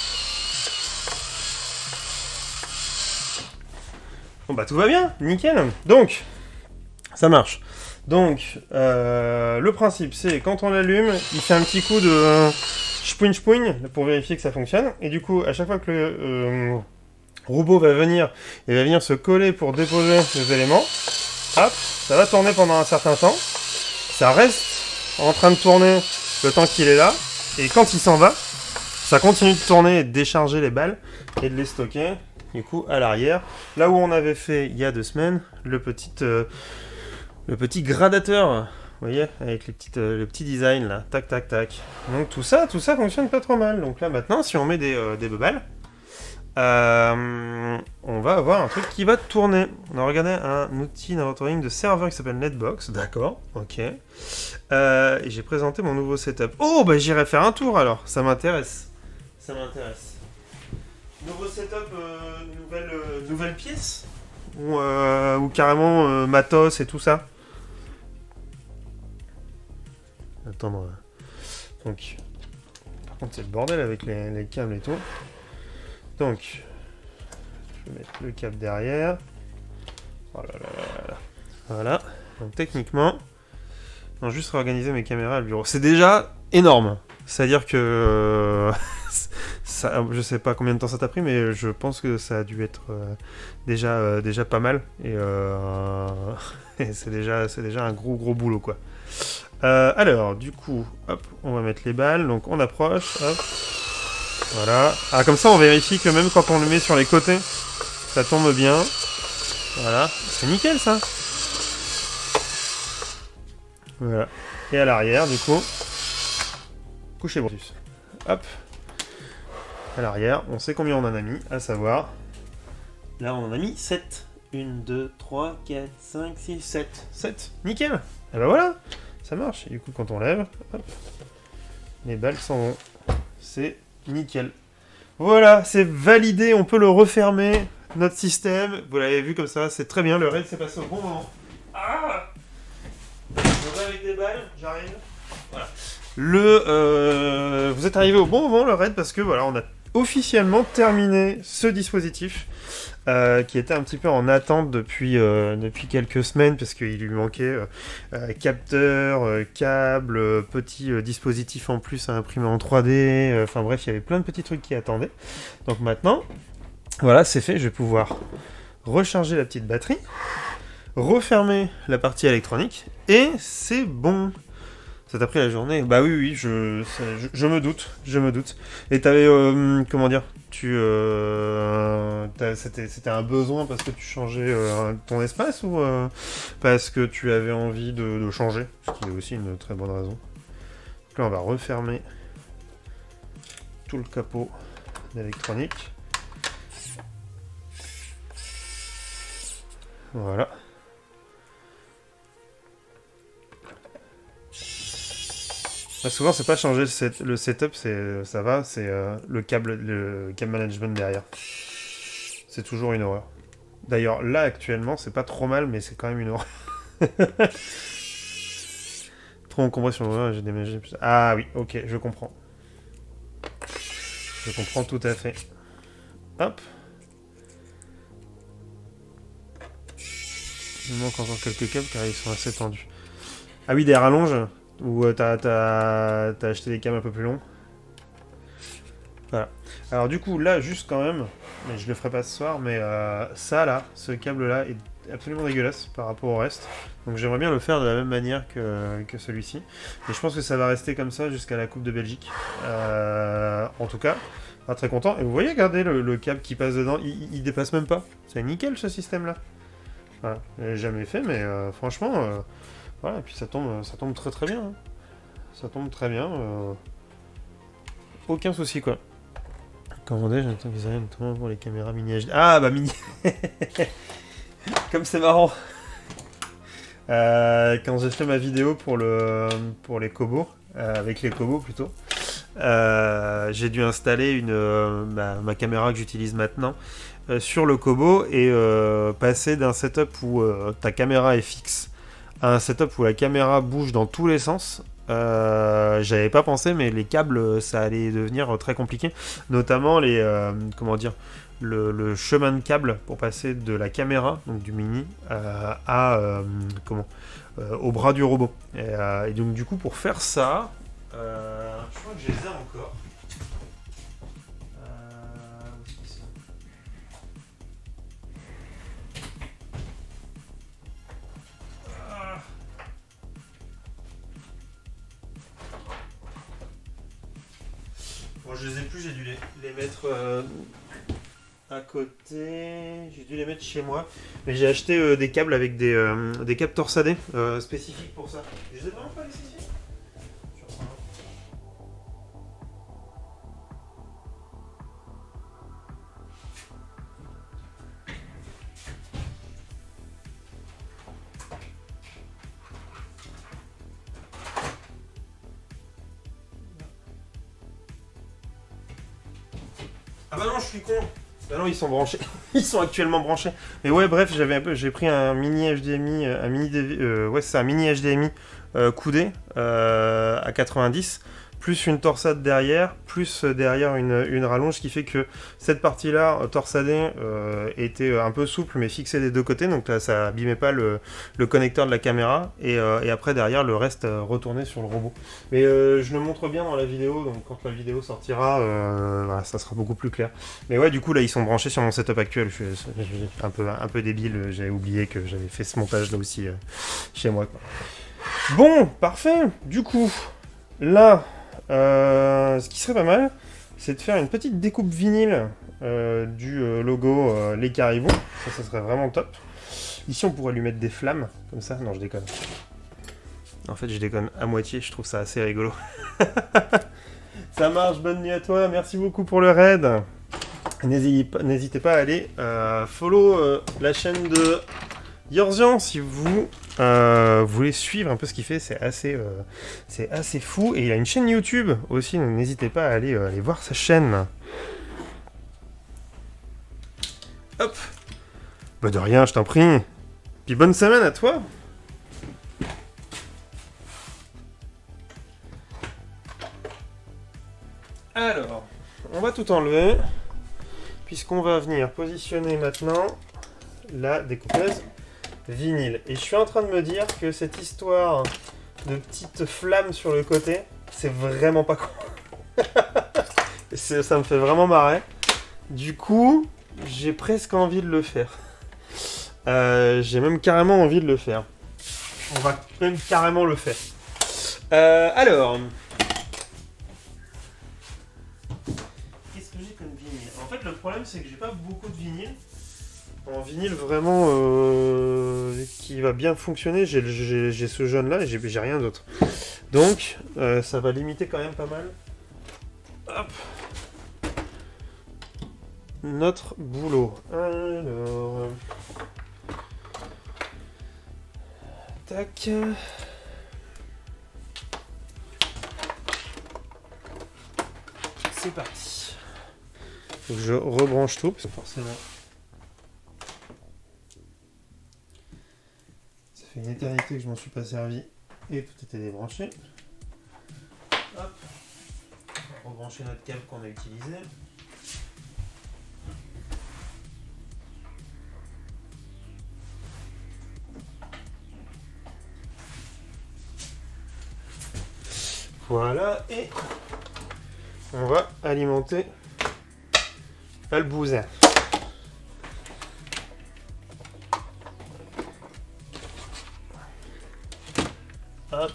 Bon bah tout va bien, nickel. Donc, ça marche. Donc, euh, le principe c'est quand on l'allume, il fait un petit coup de chpouigne chpouigne pour vérifier que ça fonctionne. Et du coup, à chaque fois que le euh, robot va venir, il va venir se coller pour déposer les éléments. Hop, ça va tourner pendant un certain temps. Ça reste en train de tourner le temps qu'il est là. Et quand il s'en va, ça continue de tourner et de décharger les balles et de les stocker. Du coup, à l'arrière, là où on avait fait il y a deux semaines, le petit, euh, le petit gradateur, vous voyez, avec les petites, euh, le petit design là, tac, tac, tac. Donc tout ça, tout ça fonctionne pas trop mal. Donc là maintenant, si on met des, euh, des balles, euh, on va avoir un truc qui va tourner. On a regardé un outil d'inventorying de serveur qui s'appelle Netbox, d'accord, ok. Euh, et j'ai présenté mon nouveau setup. Oh, bah j'irai faire un tour alors, ça m'intéresse, ça m'intéresse. Nouveau setup, euh, nouvelle, euh, nouvelle pièce ou, euh, ou carrément euh, matos et tout ça. attendre. Donc, par contre, c'est le bordel avec les, les câbles et tout. Donc, je vais mettre le câble derrière. Oh là là là là. Voilà. Donc, techniquement, non, juste réorganiser mes caméras à le bureau. C'est déjà énorme. C'est-à-dire que euh, ça, je sais pas combien de temps ça t'a pris, mais je pense que ça a dû être euh, déjà, euh, déjà pas mal. Et, euh, et c'est déjà, c'est déjà un gros gros boulot quoi. Euh, alors, du coup, hop, on va mettre les balles. Donc on approche, hop. Voilà. Ah, comme ça on vérifie que même quand on le met sur les côtés, ça tombe bien. Voilà. C'est nickel ça. Voilà. Et à l'arrière, du coup, couchez Brutus. Hop. À l'arrière, on sait combien on en a mis, à savoir... Là, on en a mis sept. un, deux, trois, quatre, cinq, six, sept. sept. Nickel. Et ben voilà. Ça marche. Et du coup, quand on lève, hop, les balles s'en vont. C'est nickel. Voilà, c'est validé. On peut le refermer. Notre système, vous l'avez vu comme ça, c'est très bien. Le raid s'est passé au bon moment. Ah! Je vais avec des balles, j'arrive. Voilà. Le, euh, vous êtes arrivé au bon moment, le raid, parce que voilà, on a officiellement terminé ce dispositif euh, qui était un petit peu en attente depuis, euh, depuis quelques semaines, parce qu'il lui manquait euh, euh, capteur, euh, câble, euh, petit euh, dispositif en plus à imprimer en trois D. Enfin euh, bref, il y avait plein de petits trucs qui attendaient. Donc maintenant, voilà, c'est fait. Je vais pouvoir recharger la petite batterie, refermer la partie électronique, et c'est bon. Ça t'a pris la journée? Bah oui, oui, je, ça, je, je me doute, je me doute. Et t'avais, euh, comment dire, tu, euh, c'était, c'était un besoin parce que tu changeais euh, ton espace ou euh, parce que tu avais envie de, de changer? Ce qui est aussi une très bonne raison. Donc là, on va refermer tout le capot d'électronique. Voilà. Bah souvent, c'est pas changer le, set, le setup, c'est, ça va, c'est euh, le câble, le câble management derrière. C'est toujours une horreur. D'ailleurs, là, actuellement, c'est pas trop mal, mais c'est quand même une horreur. Trop encombré sur le j'ai déménagé. Ah oui, ok, je comprends. Je comprends tout à fait. Hop. Il me manque encore quelques câbles car ils sont assez tendus. Ah oui, des rallonges. Ou euh, t'as, t'as, t'as acheté des câbles un peu plus longs. Voilà. Alors du coup, là, juste quand même, mais je le ferai pas ce soir, mais euh, ça là, ce câble-là est absolument dégueulasse par rapport au reste. Donc j'aimerais bien le faire de la même manière que, que celui-ci. Et je pense que ça va rester comme ça jusqu'à la Coupe de Belgique. Euh, en tout cas, pas très content. Et vous voyez, regardez le, le câble qui passe dedans, il, il dépasse même pas. C'est nickel ce système-là. Voilà. Je l'ai jamais fait, mais euh, franchement... Euh, voilà, et puis ça tombe, ça tombe très très bien. Hein. Ça tombe très bien. Euh... Aucun souci, quoi. Commandé, j'attends qu'ils arrivent notamment pour les caméras mini H D. Ah, bah mini. Comme c'est marrant. Euh, quand j'ai fait ma vidéo pour, le, pour les Kobo, euh, avec les Kobo plutôt, euh, j'ai dû installer une, euh, ma, ma caméra que j'utilise maintenant euh, sur le Kobo et euh, passer d'un setup où euh, ta caméra est fixe à un setup où la caméra bouge dans tous les sens. Euh, j'avais pas pensé, mais les câbles, ça allait devenir très compliqué, notamment les, euh, comment dire, le, le chemin de câble pour passer de la caméra, donc du mini, euh, à euh, comment, euh, au bras du robot. Et, euh, et donc du coup, pour faire ça, euh, je crois que je les ai encore. Bon, je les ai plus, j'ai dû les, les mettre euh, à côté. J'ai dû les mettre chez moi. Mais j'ai acheté euh, des câbles avec des, euh, des câbles torsadés euh, spécifiques pour ça. Je les ai vraiment pas laissés ici. Ah bah non, je suis con. Bah non, ils sont branchés. Ils sont actuellement branchés. Mais ouais, bref, j'avais un peu, j'ai pris un mini H D M I, un mini, D V, euh, ouais, c'est un mini H D M I euh, coudé euh, à quatre-vingt-dix, plus une torsade derrière, plus euh, derrière une, une rallonge, qui fait que cette partie-là, torsadée, euh, était un peu souple, mais fixée des deux côtés, donc là, ça abîmait pas le, le connecteur de la caméra, et, euh, et après, derrière, le reste euh, retourné sur le robot. Mais euh, je le montre bien dans la vidéo, donc quand la vidéo sortira, euh, voilà, ça sera beaucoup plus clair. Mais ouais, du coup, là, ils sont branchés sur mon setup actuel. Je suis, je suis un, peu, un peu débile, j'avais oublié que j'avais fait ce montage-là aussi euh, chez moi, quoi. Bon, parfait. Du coup, là, euh, ce qui serait pas mal, c'est de faire une petite découpe vinyle euh, du euh, logo euh, Les Caribous. Ça, ça serait vraiment top. Ici, on pourrait lui mettre des flammes, comme ça. Non, je déconne. En fait, je déconne à moitié, je trouve ça assez rigolo. Ça marche, bonne nuit à toi, merci beaucoup pour le raid. N'hésitez pas à aller euh, follow euh, la chaîne de Yorzian si vous euh, voulez suivre un peu ce qu'il fait, c'est assez, euh, c'est assez fou. Et il a une chaîne YouTube aussi, donc n'hésitez pas à aller, euh, aller voir sa chaîne. Hop. Bah de rien, je t'en prie. Puis bonne semaine à toi. Alors, on va tout enlever, puisqu'on va venir positionner maintenant la découpeuse vinyle. Et je suis en train de me dire que cette histoire de petites flammes sur le côté, c'est vraiment pas con. Ça me fait vraiment marrer. Du coup, j'ai presque envie de le faire. Euh, j'ai même carrément envie de le faire. On va même carrément le faire. Euh, alors... En fait, le problème, c'est que j'ai pas beaucoup de vinyle. En vinyle, vraiment, euh, qui va bien fonctionner, j'ai ce jaune-là et j'ai rien d'autre. Donc, euh, ça va limiter quand même pas mal. Hop. Notre boulot. Alors... Tac. C'est parti. Faut que je rebranche tout, parce que forcément... Ça fait une éternité que je m'en suis pas servi. Et tout était débranché. Hop. On va rebrancher notre câble qu'on a utilisé. Voilà, et on va alimenter le bousin. Hop.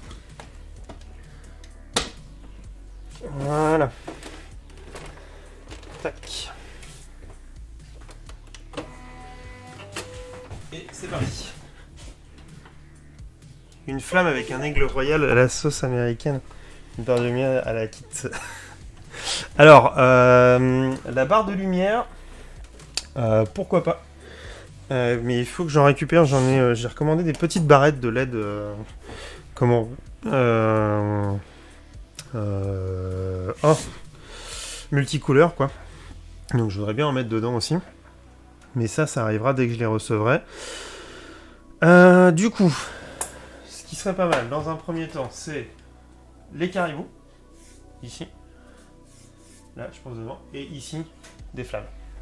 Voilà. Tac. Et c'est parti. Une flamme avec un aigle royal à la sauce américaine. Une barre de lumière à la kit. Alors, euh, la barre de lumière, euh, pourquoi pas. Euh, mais il faut que j'en récupère. J'en ai, euh, j'ai recommandé des petites barrettes de L E D. Euh, comment euh, euh, oh, multicouleur, quoi. Donc, je voudrais bien en mettre dedans aussi. Mais ça, ça arrivera dès que je les recevrai. Euh, du coup, ce qui serait pas mal, dans un premier temps, c'est les caribous. Ici. Là, je pense devant. Et ici, des flammes.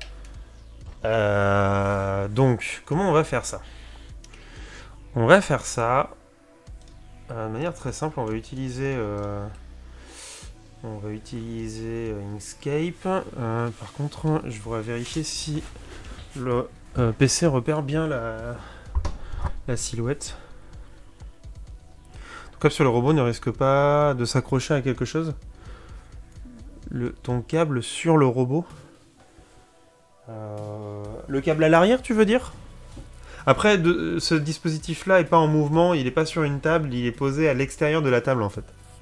Euh, donc, comment on va faire ça? On va faire ça euh, de manière très simple. On va utiliser, euh, on va utiliser Inkscape. Euh, par contre, je voudrais vérifier si le euh, P C repère bien la, la silhouette. En tout cas, sur le robot, ne risque pas de s'accrocher à quelque chose. Le, ton câble sur le robot. Euh, le câble à l'arrière, tu veux dire? Après, de, ce dispositif-là est pas en mouvement, il est pas sur une table, il est posé à l'extérieur de la table en fait.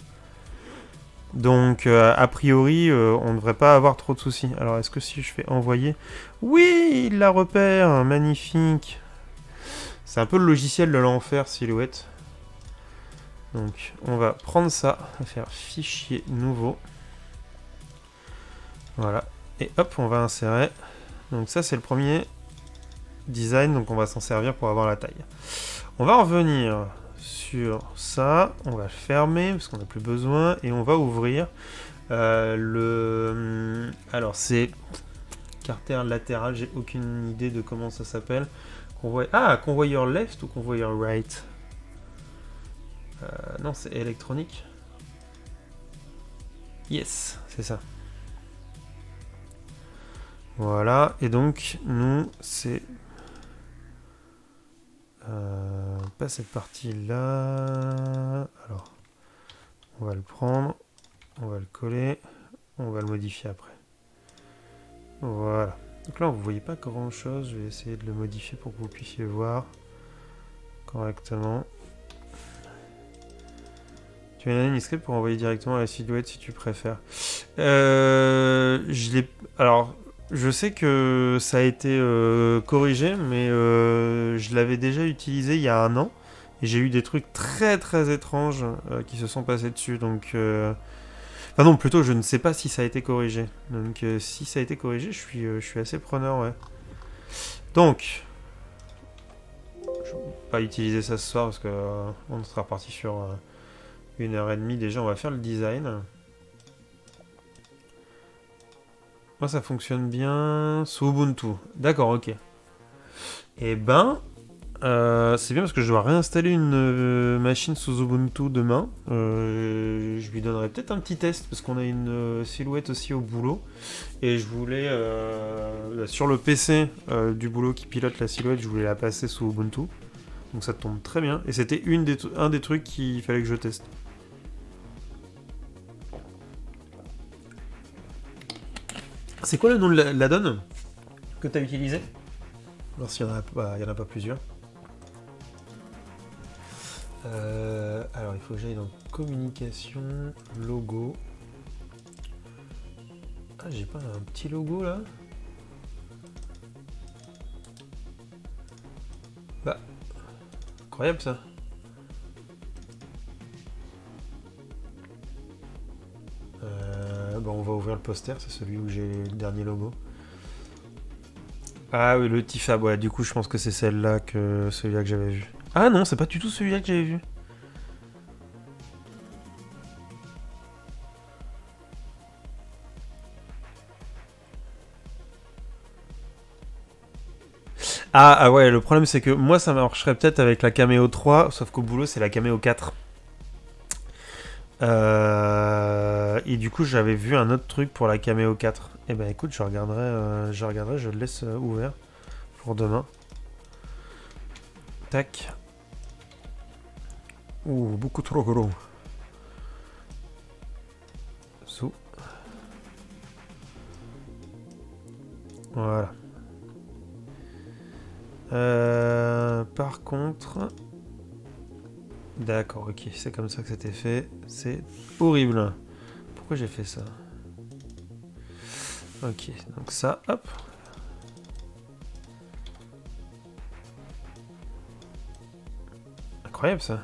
Donc, euh, a priori, euh, on ne devrait pas avoir trop de soucis. Alors, est-ce que si je fais envoyer... Oui, il la repère, magnifique. C'est un peu le logiciel de l'enfer, silhouette. Donc, on va prendre ça, on va faire fichier nouveau. Voilà, Et hop, on va insérer. Donc ça, c'est le premier design, donc on va s'en servir pour avoir la taille. On va revenir sur ça, on va le fermer parce qu'on n'a plus besoin, et on va ouvrir euh, le... Alors c'est carter latéral, j'ai aucune idée de comment ça s'appelle. Convoy... Ah, convoyeur left ou convoyeur right? euh, Non, c'est électronique. Yes, c'est ça. Voilà, et donc nous c'est euh, pas cette partie là. Alors on va le prendre, on va le coller, on va le modifier après. Voilà, donc là vous voyez pas grand chose, je vais essayer de le modifier pour que vous puissiez voir correctement. Tu as une script pour envoyer directement à la silhouette si tu préfères. Euh, je l'ai... Alors, je sais que ça a été euh, corrigé, mais euh, je l'avais déjà utilisé il y a un an. Et j'ai eu des trucs très très étranges euh, qui se sont passés dessus. Donc, euh... enfin non, plutôt je ne sais pas si ça a été corrigé. Donc euh, si ça a été corrigé, je suis, euh, je suis assez preneur, ouais. Donc, je ne vais pas utiliser ça ce soir parce que euh, on sera reparti sur... Euh, Une heure et demie déjà, on va faire le design. Moi ça fonctionne bien sous Ubuntu. D'accord, ok. Et ben, euh, c'est bien parce que je dois réinstaller une euh, machine sous Ubuntu demain. Euh, je lui donnerai peut-être un petit test parce qu'on a une euh, silhouette aussi au boulot. Et je voulais, euh, sur le P C euh, du boulot qui pilote la silhouette, je voulais la passer sous Ubuntu. Donc ça tombe très bien. Et c'était une des un des trucs qu'il fallait que je teste. C'est quoi le nom de la, la donne que tu as utilisé? Alors s'il n'y en, bah, en a pas plusieurs. Euh, alors il faut que j'aille dans communication, logo. Ah, j'ai pas un petit logo là? Bah, incroyable ça. Euh, bon, on va ouvrir le poster, c'est celui où j'ai le dernier logo. Ah oui, le Tifab, ouais, du coup je pense que c'est celle-là que celui-là que j'avais vu. Ah non, c'est pas du tout celui-là que j'avais vu. Ah, ah ouais, le problème c'est que moi ça marcherait peut-être avec la Cameo trois, sauf qu'au boulot c'est la Cameo quatre. Euh, et du coup j'avais vu un autre truc pour la Cameo quatre. Et ben écoute, je regarderai, euh, je regarderai, je le laisse euh, ouvert pour demain. Tac. Ouh, beaucoup trop gros. Sous. Voilà. Euh, par contre... D'accord, ok, c'est comme ça que c'était fait. C'est horrible. Pourquoi j'ai fait ça? Ok, donc ça, hop. Incroyable ça.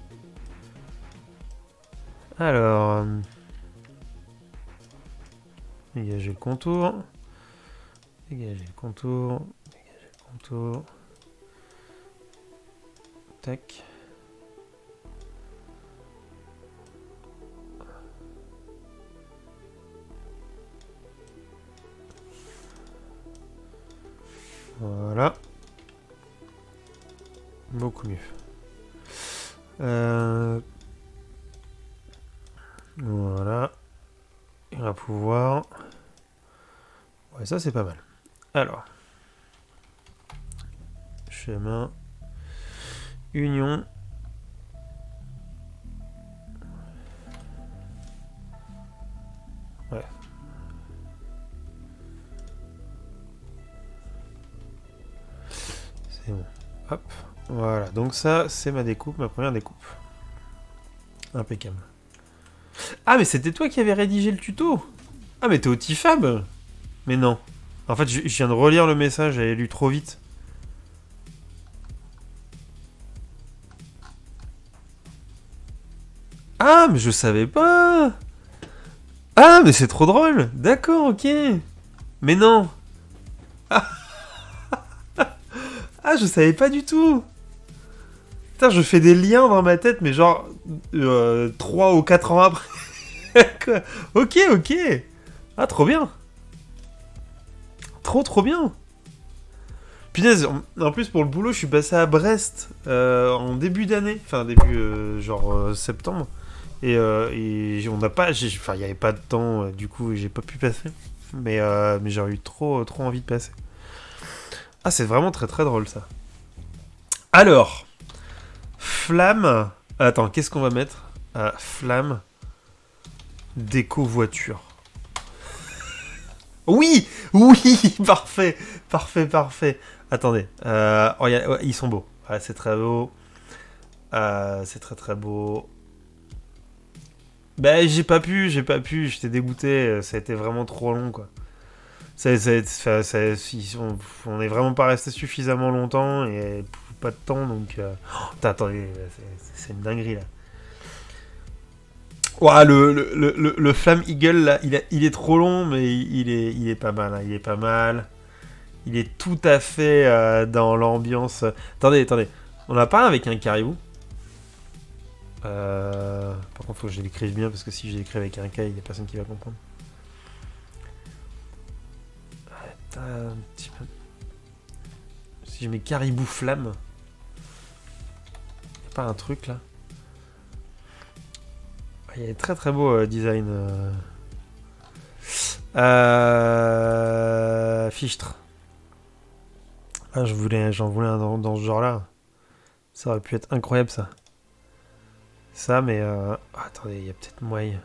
Alors... Euh, dégager le contour. Dégager le contour. Dégager le contour. Tac. Voilà. Beaucoup mieux. Euh... Voilà. Et on va pouvoir... Ouais, ça c'est pas mal. Alors. Chemin. Union. Ouais. C'est bon. Hop. Voilà. Donc ça, c'est ma découpe, ma première découpe. Impeccable. Ah, mais c'était toi qui avais rédigé le tuto? Ah, mais t'es au Tifab? Mais non. En fait, je viens de relire le message, j'avais lu trop vite. Ah, mais je savais pas. Ah, mais c'est trop drôle. D'accord, ok. Mais non. Ah, ah je savais pas du tout. Putain, je fais des liens dans ma tête, mais genre euh, trois ou quatre ans après. Ok, ok. Ah, trop bien. Trop, trop bien. Punaise, en plus pour le boulot, je suis passé à Brest euh, en début d'année. Enfin, début, euh, genre euh, septembre. Et, euh, et on n'a pas... Enfin, il n'y avait pas de temps, euh, du coup, j'ai pas pu passer. Mais, euh, mais j'ai eu trop, trop envie de passer. Ah, c'est vraiment très, très drôle, ça. Alors, flamme... Attends, qu'est-ce qu'on va mettre euh, Flamme... Déco voiture. Oui, oui, parfait, parfait, parfait. Attendez, euh, oh, y a, ouais, ils sont beaux. Ouais, c'est très beau. Euh, c'est très très beau. Ben j'ai pas pu, j'ai pas pu. J'étais dégoûté. Ça a été vraiment trop long, quoi. Ça, ça, ça, ça, on, on est vraiment pas resté suffisamment longtemps et pas de temps, donc. Euh... Oh, attendez, c'est une dinguerie là. Ouah, le, le, le, le Flamme Eagle, là, il, a, il est trop long, mais il est, il est pas mal. Hein, il est pas mal. Il est tout à fait euh, dans l'ambiance. Attendez, attendez. On a pas un avec un caribou euh... Par contre, faut que je l'écrive bien, parce que si je l'écris avec un K, il y a personne qui va comprendre. Attends, un petit peu. Si je mets caribou flamme. Y a pas un truc là? Il y a des très très beaux euh, design. Euh... Euh... Fichtre. Ah, je voulais, j'en voulais un dans, dans ce genre-là. Ça aurait pu être incroyable, ça. Ça, mais... Euh... Oh, attendez, il y a peut-être moyen.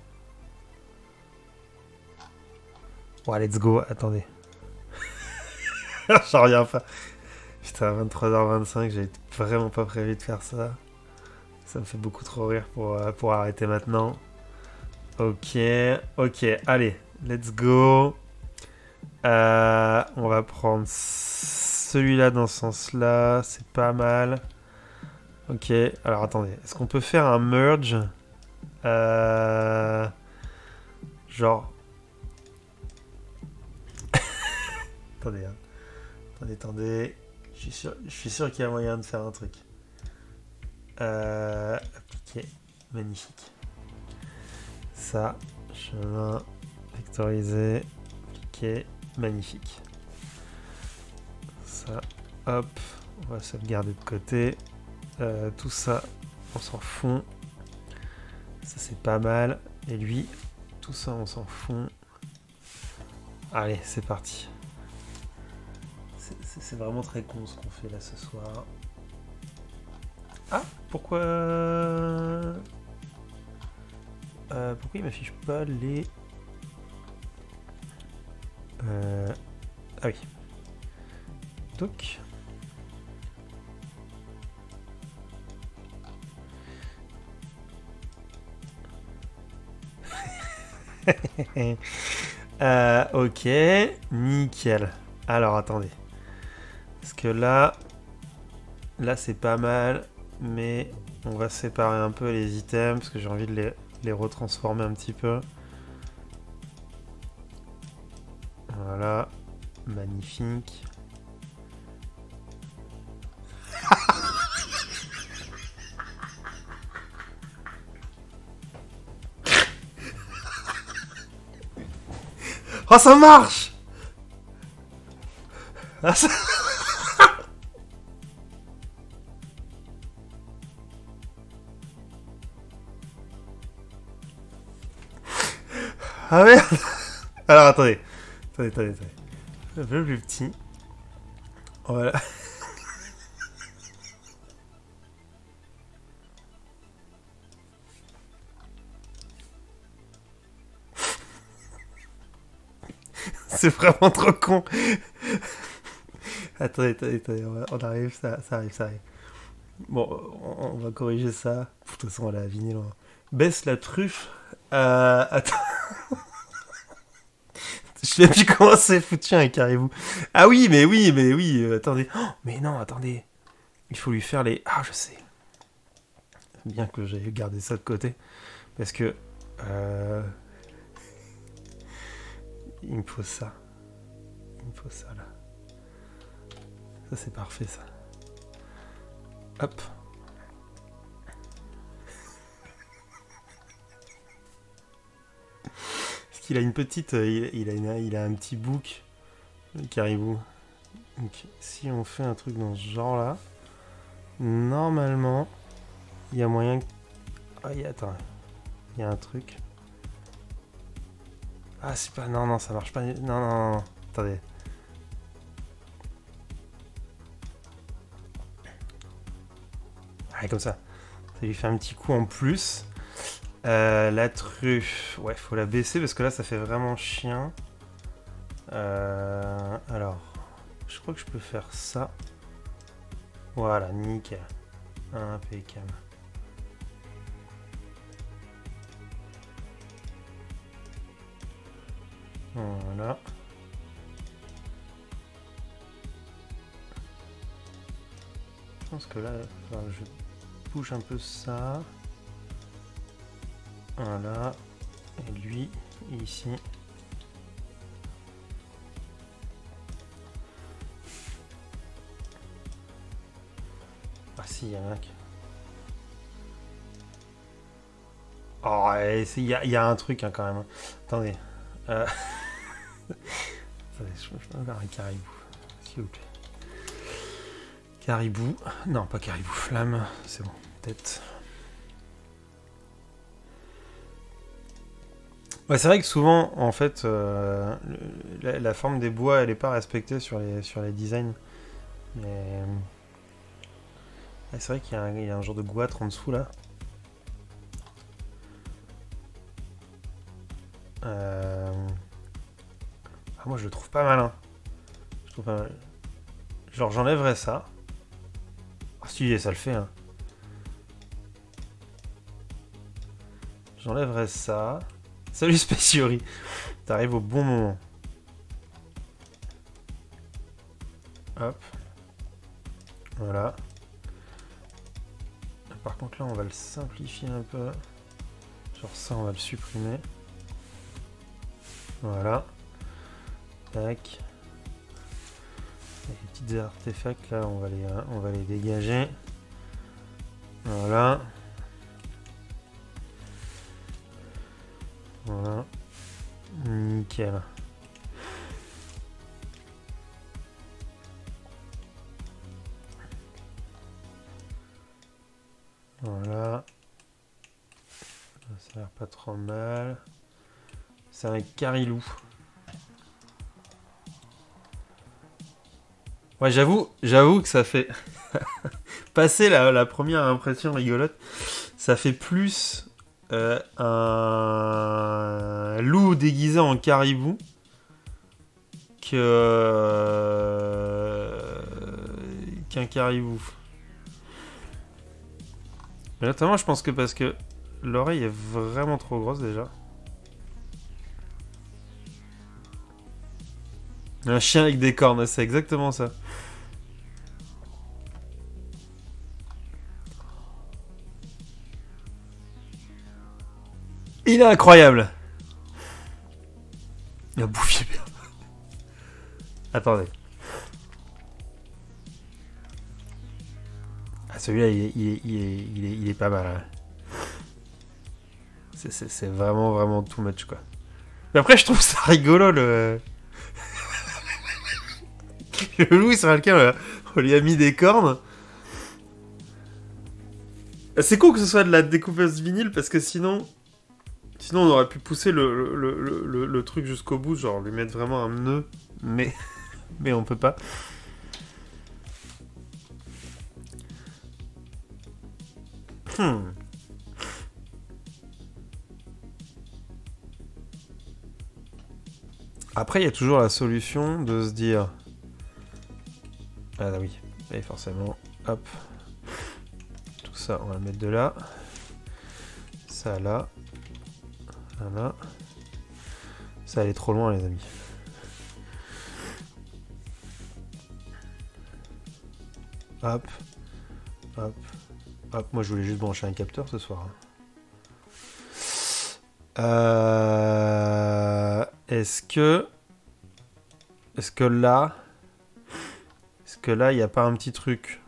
Ouais, let's go, attendez. J'en reviens pas. Putain, vingt-trois heures vingt-cinq, j'avais vraiment pas prévu de faire ça. Ça me fait beaucoup trop rire pour, euh, pour arrêter maintenant. Ok, ok, allez, let's go. Euh, on va prendre celui-là dans ce sens-là, c'est pas mal. Ok, alors attendez, est-ce qu'on peut faire un merge euh, Genre... attendez, hein. attendez, attendez. Je suis sûr, je suis sûr qu'il y a moyen de faire un truc. Euh, appliquer, magnifique. Ça, chemin, vectoriser, appliquer, magnifique. Ça, hop, on va sauvegarder de côté. Euh, tout ça, on s'en fout. Ça, c'est pas mal. Et lui, tout ça, on s'en fout. Allez, c'est parti. C'est vraiment très con ce qu'on fait là ce soir. Ah, pourquoi... Euh, pourquoi il m'affiche pas les... Euh... Ah oui. Donc... euh, ok, nickel. Alors attendez. Parce que là... Là c'est pas mal, mais on va séparer un peu les items, parce que j'ai envie de les, les retransformer un petit peu. Voilà, magnifique. Oh, ça marche! Ah, ça... ah merde! Alors attendez. Attendez, attendez, attendez. Un peu plus petit. Voilà. C'est vraiment trop con. Attendez, attendez, attendez. On, va, on arrive, ça, ça arrive, ça arrive. Bon, on, on va corriger ça. De toute façon, on l'a vinyle. On... Baisse la truffe. Euh, attends. Je sais plus comment c'est foutu un caribou. Ah oui, mais oui, mais oui. Euh, attendez. Oh, mais non, attendez. Il faut lui faire les... Ah, je sais. Bien que j'ai gardé ça de côté. Parce que... Euh... Il me faut ça. Il me faut ça là. Ça c'est parfait ça. Hop. Parce qu'il a une petite... Il, il, a, une, il a un petit bouc. Le caribou. Donc si on fait un truc dans ce genre là, normalement, il y a moyen... Que... Ah, y a... attends. Il y a un truc. Ah c'est pas... Non, non, ça marche pas. Non, non, non, non. Attendez. Ouais, comme ça. Ça lui fait un petit coup en plus. Euh, la truffe. Ouais, faut la baisser parce que là, ça fait vraiment chien. Euh, alors, je crois que je peux faire ça. Voilà, nickel. Impeccable. Voilà. Je pense que là, enfin, je bouge un peu ça. Voilà. Et lui, ici. Ah si, il y a un qui... Oh, il y, y a un truc hein, quand même. Attendez. Euh... Attendez, je peux faire un caribou, s'il vous plaît. Caribou. Non, pas caribou. Flamme. C'est bon. Tête. Ouais, c'est vrai que souvent, en fait, euh, la, la forme des bois, elle n'est pas respectée sur les, sur les designs. Mais... Ouais, c'est vrai qu'il y, y a un genre de goitre en dessous, là. Euh... Ah, moi, je le trouve pas malin. Je trouve pas mal. Genre, j'enlèverais ça. Ah, si, ça le fait, hein. J'enlèverais ça. Salut Spéciori. T'arrives au bon moment. Hop. Voilà. Par contre là on va le simplifier un peu. Genre ça on va le supprimer. Voilà. Tac. Les petits artefacts là on va les, on va les dégager. Voilà. Voilà. Nickel. Voilà. Ça a l'air pas trop mal. C'est un carilou. Ouais, j'avoue, j'avoue que ça fait... Passer la, la première impression rigolote, ça fait plus euh, un loup déguisé en caribou que euh, qu'un caribou. Mais notamment, je pense que parce que l'oreille est vraiment trop grosse déjà. Un chien avec des cornes, c'est exactement ça. Il est incroyable. Il a bouffé bien. Attendez. Ah, celui-là, il est, il, est, il, est, il, est, il est pas mal. Hein. C'est vraiment, vraiment too much, quoi. Mais après, je trouve ça rigolo, le... le loup sur lequel on lui a mis des cornes. C'est cool que ce soit de la découpeuse vinyle, parce que sinon... Sinon, on aurait pu pousser le, le, le, le, le truc jusqu'au bout, genre lui mettre vraiment un nœud, mais, mais on peut pas. Hmm. Après, il y a toujours la solution de se dire... Ah oui, et forcément, hop. Tout ça, on va le mettre de là. Ça là. Voilà. Ça allait trop loin les amis. Hop. Hop. Hop. Moi je voulais juste brancher un capteur ce soir. Euh... Est-ce que... est-ce que là... Est-ce que là, il n'y a pas un petit truc?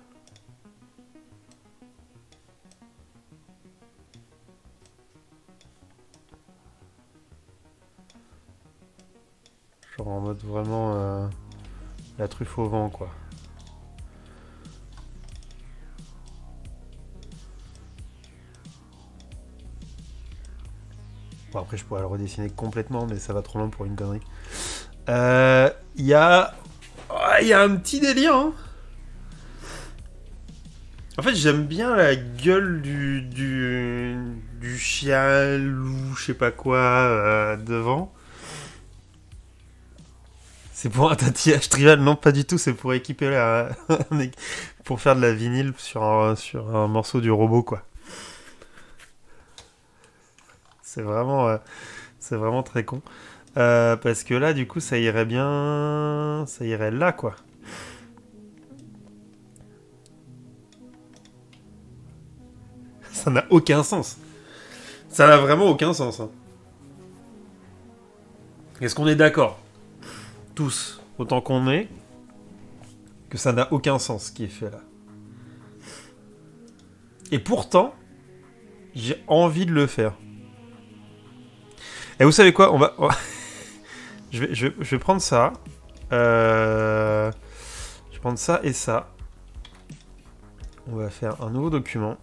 Genre en mode vraiment... Euh, la truffe au vent, quoi. Bon, après, je pourrais le redessiner complètement, mais ça va trop loin pour une connerie. Il euh, y a... Il oh, y a un petit délire, hein. En fait, j'aime bien la gueule du, du, du chial ou je sais pas quoi euh, devant. C'est pour un tatillage tribal? Non, pas du tout, c'est pour équiper la... pour faire de la vinyle sur un, sur un morceau du robot, quoi. C'est vraiment, euh, c'est vraiment très con. Euh, parce que là, du coup, ça irait bien... Ça irait là, quoi. Ça n'a aucun sens. Ça n'a vraiment aucun sens. Hein. Est-ce qu'on est d'accord? Tous, autant qu'on est, que ça n'a aucun sens ce qui est fait là. Et pourtant, j'ai envie de le faire. Et vous savez quoi? On va... je, vais, je, je vais prendre ça. Euh... Je vais prendre ça et ça. On va faire un nouveau document.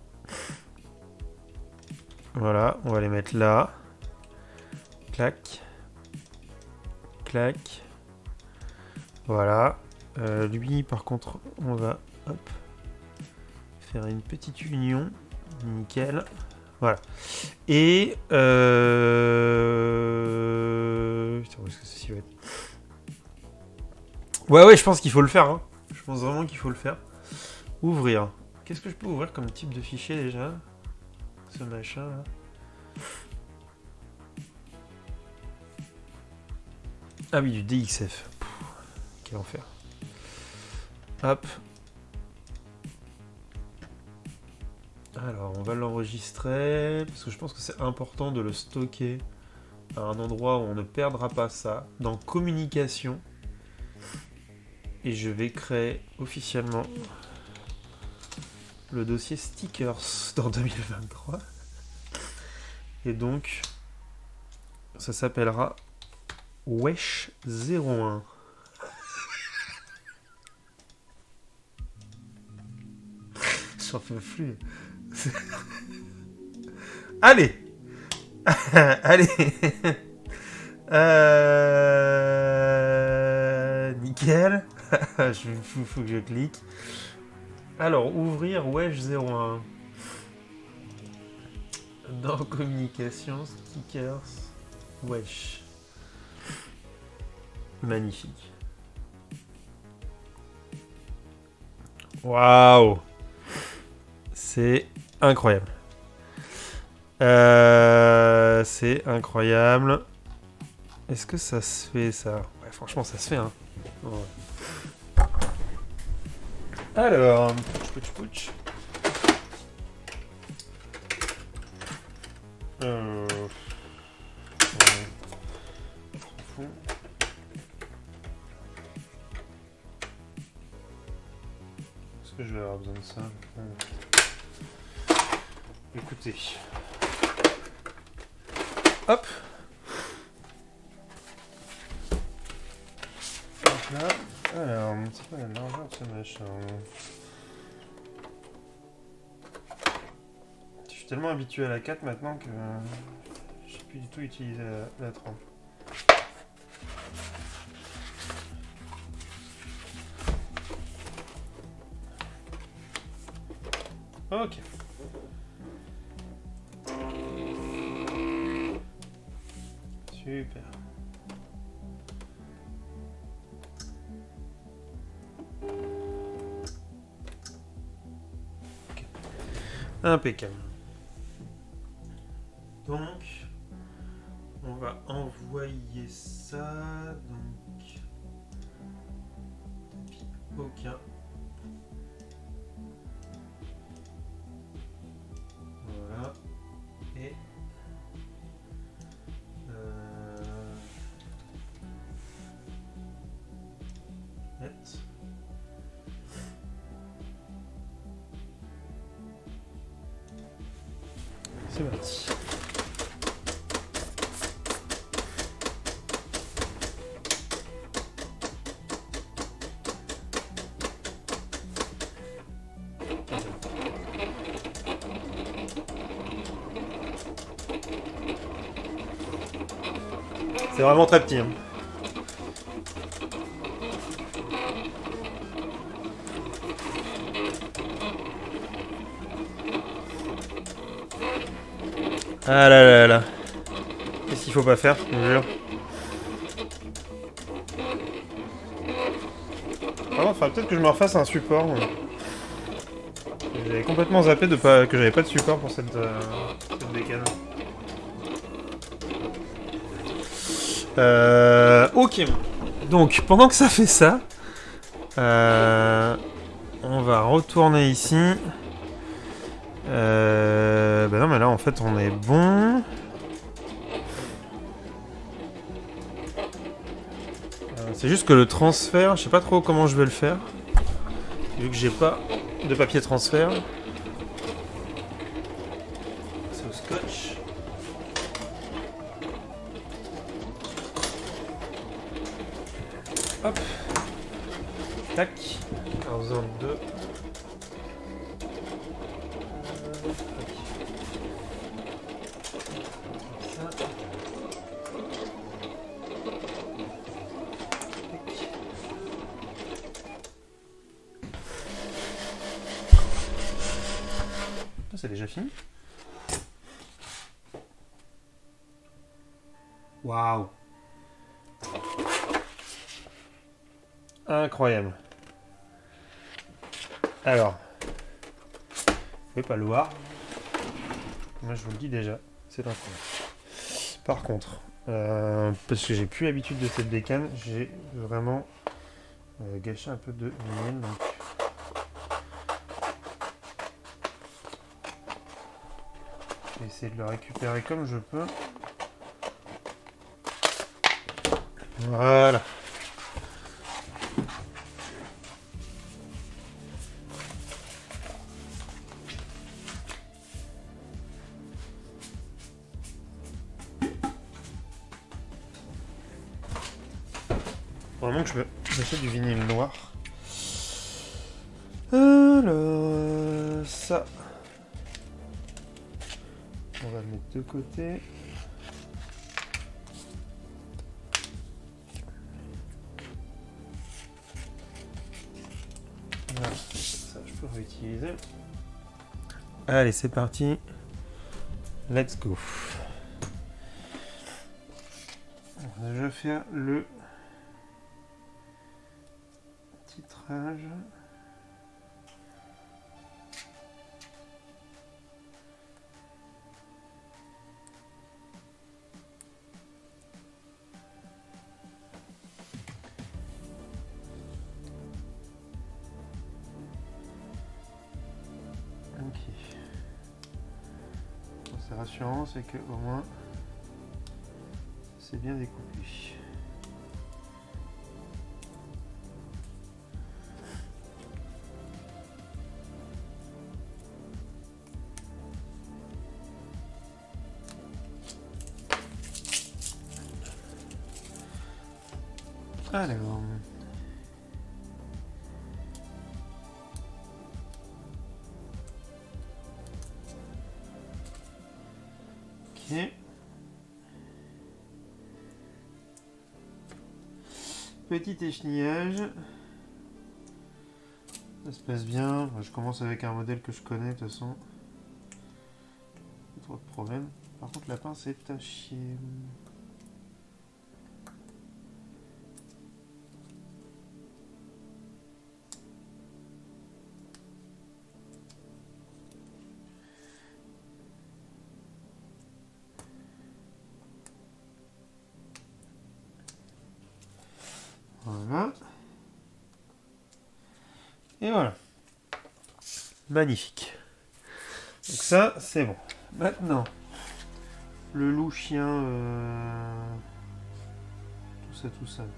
Voilà, on va les mettre là. Clac. Clac. Voilà. Euh, lui, par contre, on va hop, faire une petite union. Nickel. Voilà. Et... Euh... Putain, où est-ce que ceci va être? Ouais, ouais, je pense qu'il faut le faire. Hein. Je pense vraiment qu'il faut le faire. Ouvrir. Qu'est-ce que je peux ouvrir comme type de fichier déjà? Ce machin là. Ah oui, du D X F. Pff, quel enfer. Hop. Alors, on va l'enregistrer, parce que je pense que c'est important de le stocker à un endroit où on ne perdra pas ça, dans communication. Et je vais créer officiellement le dossier stickers dans deux mille vingt-trois. Et donc, ça s'appellera Wesh zéro un. J'en peux plus. Allez. Allez. Euh... Nickel. Il faut, faut que je clique. Alors, ouvrir Wesh zéro un. Dans communication, stickers, Wesh. Magnifique. Waouh. C'est incroyable. Euh, c'est incroyable. Est-ce que ça se fait, ça? Ouais, franchement, ça se fait, hein. Ouais. Alors, pouch, pouch. Euh... Ouais. Est-ce que je vais avoir besoin de ça? Écoutez. Hop. Donc là, alors, c'est quoi la largeur de ce machin? Je suis tellement habitué à la quatre maintenant que je sais plus du tout utiliser la, la trente. Ok. Super. Okay. Impeccable. Donc, on va envoyer ça. Donc, tapis aucun. Voilà. Et euh... c'est parti. C'est vraiment très petit. Hein. Ah là là là. Qu'est-ce qu'il faut pas faire, je vous jure. Par contre, faudrait peut-être que je me refasse un support. J'avais complètement zappé de pas, que j'avais pas de support pour cette, euh, cette bécane. Euh, ok. Donc, pendant que ça fait ça, euh, on va retourner ici. Euh, bah non, mais là, en fait, on est bon. Euh, c'est juste que le transfert, je sais pas trop comment je vais le faire. Vu que j'ai pas de papier transfert. C'est au scotch. Hop. Tac. En zone deux. C'est déjà fini. Waouh. Incroyable. Alors, vous pouvez pas le voir. Moi, je vous le dis déjà, c'est incroyable. Par contre, euh, parce que j'ai plus l'habitude de cette bécane, j'ai vraiment euh, gâché un peu de miel. Donc, je vais essayer de le récupérer comme je peux. Voilà. Vraiment que je me j'achète du vinyle noir. Alors, ça. On va le mettre de côté. Voilà, ça je peux réutiliser. Allez, c'est parti. Let's go. On va déjà faire le titrage. Ok. Bon, c'est rassurant, c'est que au moins c'est bien découpé. Alors. Ok. Petit échenillage. Ça se passe bien. Je commence avec un modèle que je connais de toute façon. Pas trop de problème. Par contre la pince est à chier. Voilà. Et voilà. Magnifique. Donc ça, c'est bon. Maintenant, le loup chien, euh... tout ça, tout ça.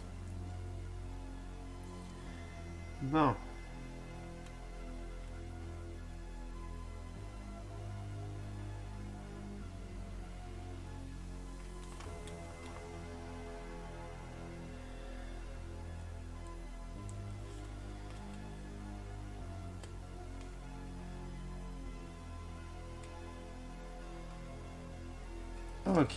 Bon. Ok.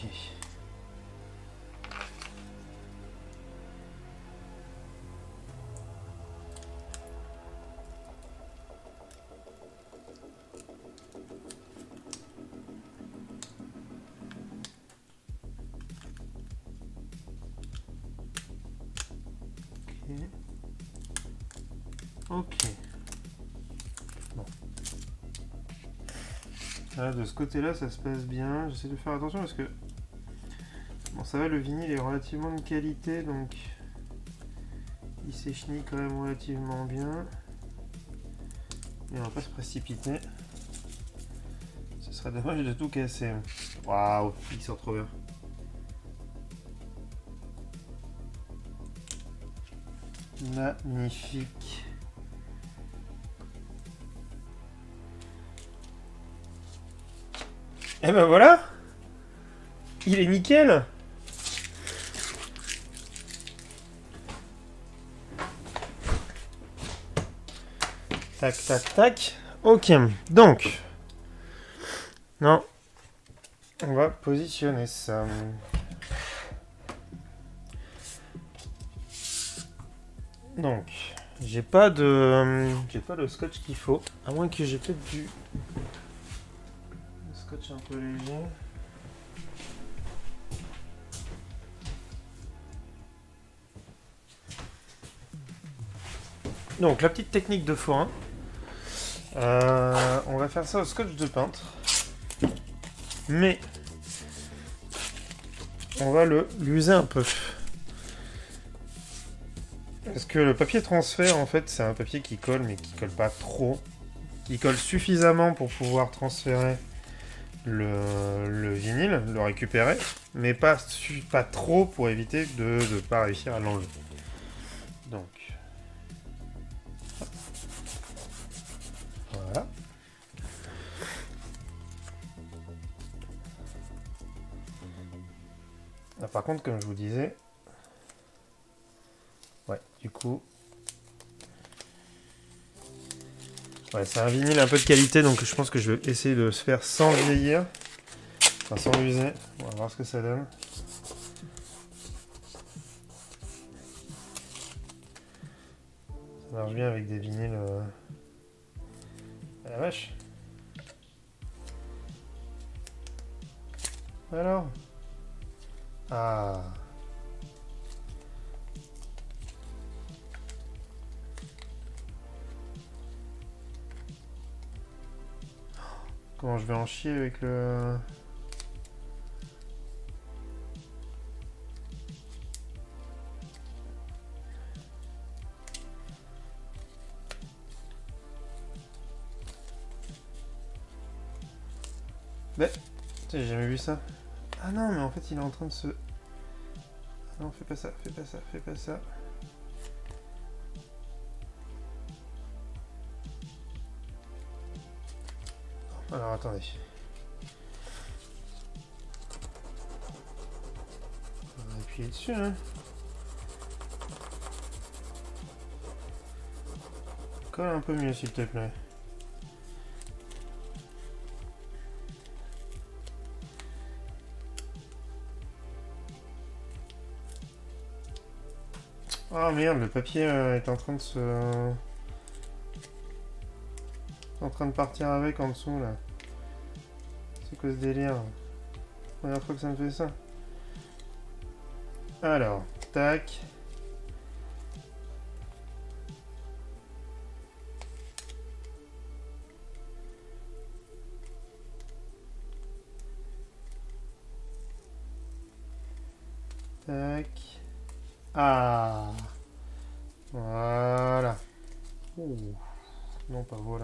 Ok. Bon. Là, de ce côté-là, ça se passe bien. J'essaie de faire attention parce que... Bon, ça va, le vinyle est relativement de qualité, donc... Il s'échenille quand même relativement bien. Et on va pas se précipiter. Ce serait dommage de tout casser. Waouh, il sort trop bien. Magnifique. Et ben voilà, il est nickel. Tac, tac, tac. Ok, donc, non, on va positionner ça. Donc, j'ai pas de, j'ai pas le scotch qu'il faut, à moins que j'ai peut-être du scotch un peu léger. Donc, la petite technique de forain. Euh, on va faire ça au scotch de peintre. Mais on va le l'user un peu. Parce que le papier transfert, en fait, c'est un papier qui colle, mais qui colle pas trop. Qui colle suffisamment pour pouvoir transférer le, le vinyle, le récupérer, mais pas, pas trop pour éviter de ne pas réussir à l'enlever. Donc, voilà. Ah, par contre, comme je vous disais, ouais, du coup, ouais, c'est un vinyle un peu de qualité, donc je pense que je vais essayer de se faire sans vieillir, enfin sans l'user. On va voir ce que ça donne. Ça marche bien avec des vinyles. Euh... À la vache. Alors. Ah. Comment je vais en chier avec le... Mais, j'ai jamais vu ça. Ah non, mais en fait, il est en train de se... Ah non, fais pas ça, fais pas ça, fais pas ça. Alors, attendez. On va appuyer dessus, hein. Colle un peu mieux, s'il te plaît. Ah merde, le papier euh, est en train de se... Euh, en train de partir avec en dessous, là. C'est quoi ce délire? Première fois que ça me fait ça. Alors, tac. Tac. Ah. Voilà. Ouh. Non, pas voilà.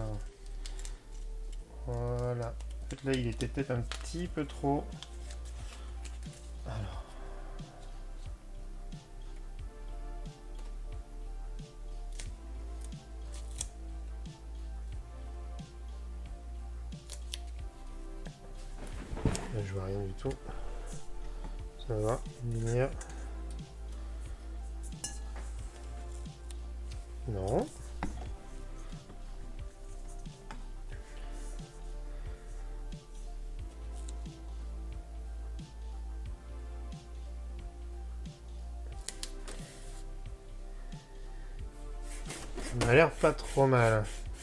Voilà. En fait, là, il était peut-être un petit peu trop. Alors. Là, je vois rien du tout. Ça va. Une lumière. Non. Ça m'a l'air pas trop mal.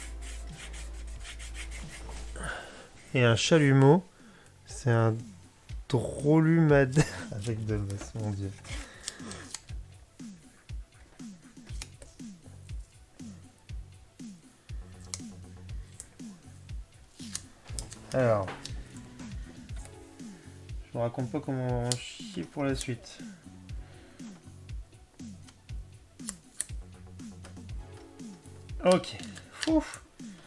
Et un chalumeau, c'est un drolumadaire avec de l'os, mon dieu. Alors, je vous raconte pas comment on va en chier pour la suite. Ok. Ouf.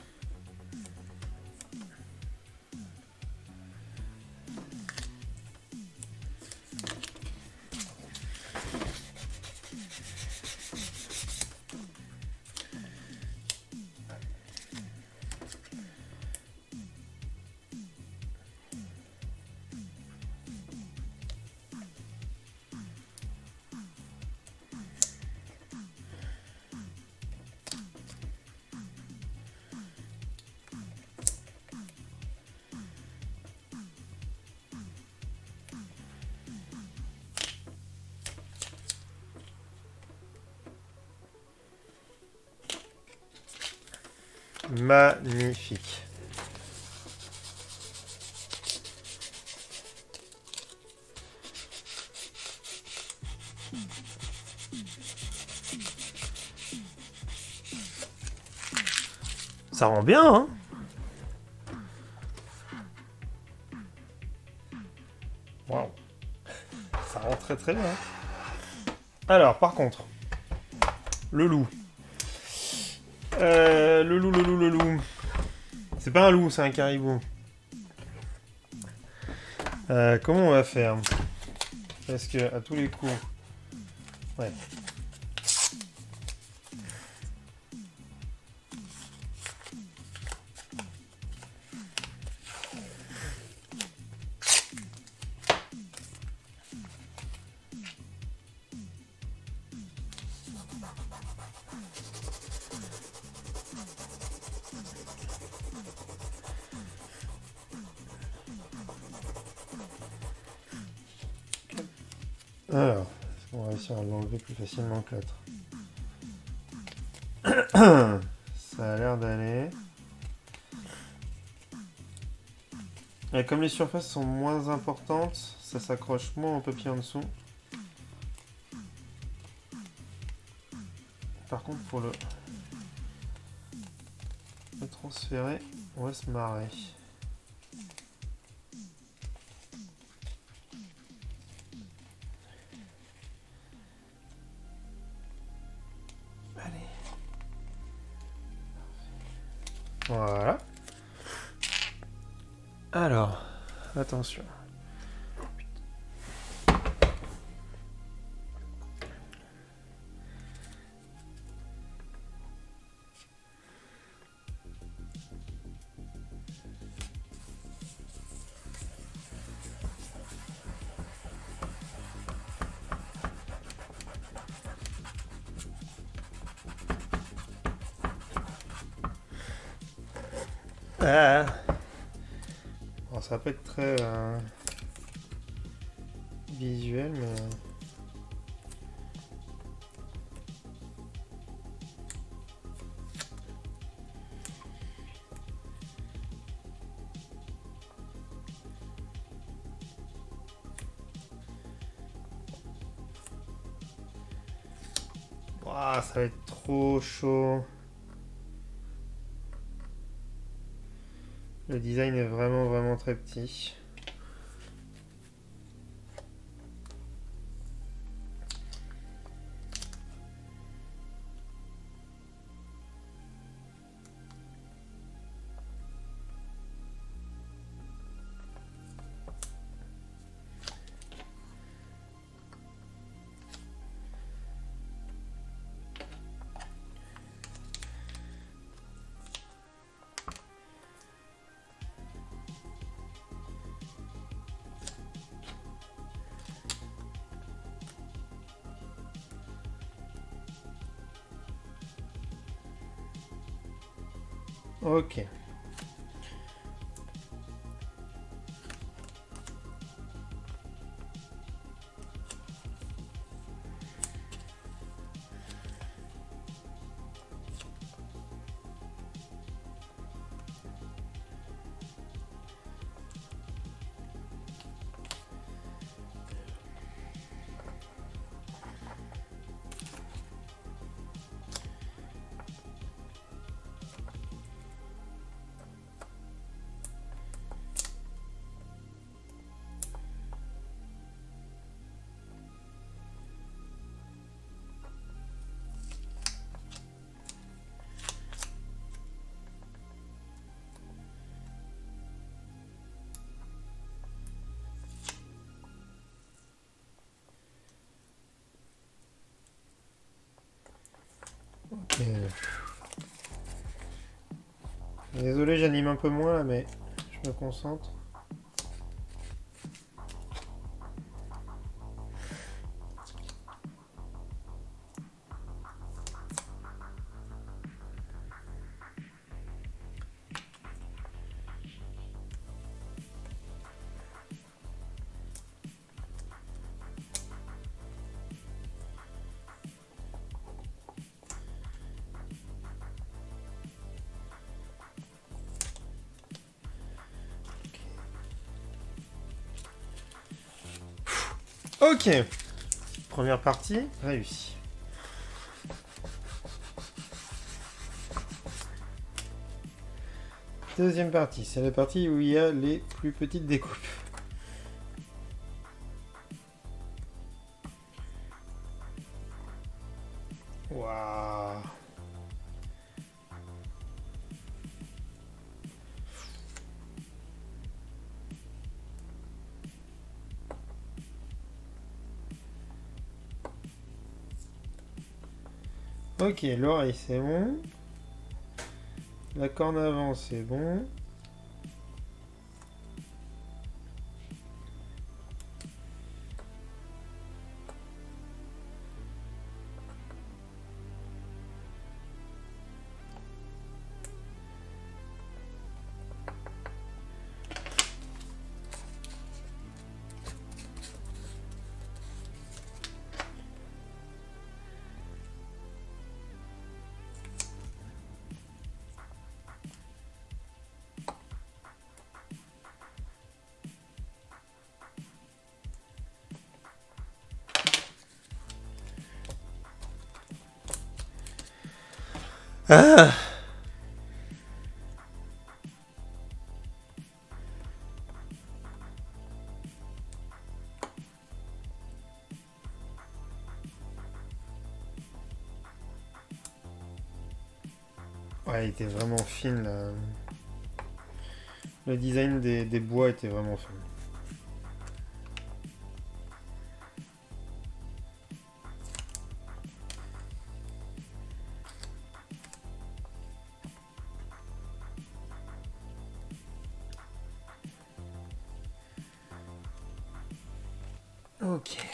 Magnifique. Ça rend bien, hein? Waouh. Ça rend très très bien. Alors, par contre, le loup. Euh, le loup, le loup, le loup. C'est pas un loup, c'est un caribou. Euh, comment on va faire? Parce que, à tous les coups... Ouais. Alors, est-ce qu'on va réussir à l'enlever plus facilement que l'autre? Ça a l'air d'aller. Et comme les surfaces sont moins importantes, ça s'accroche moins au papier en dessous. Par contre, pour le, le transférer, on va se marrer. Allez. Voilà. Alors, attention. Ah. Bon, ça va pas être très euh, visuel, mais... Ouah, ça va être trop chaud. Le design est vraiment vraiment très petit. Ok. Désolé, j'anime un peu moins là, mais je me concentre. Ok, première partie réussie. Deuxième partie, c'est la partie où il y a les plus petites découpes. Waouh. Ok, l'oreille c'est bon. La corne avant c'est bon. Ah. Ouais, il était vraiment fine là. Le design des, des bois était vraiment fin. Ok.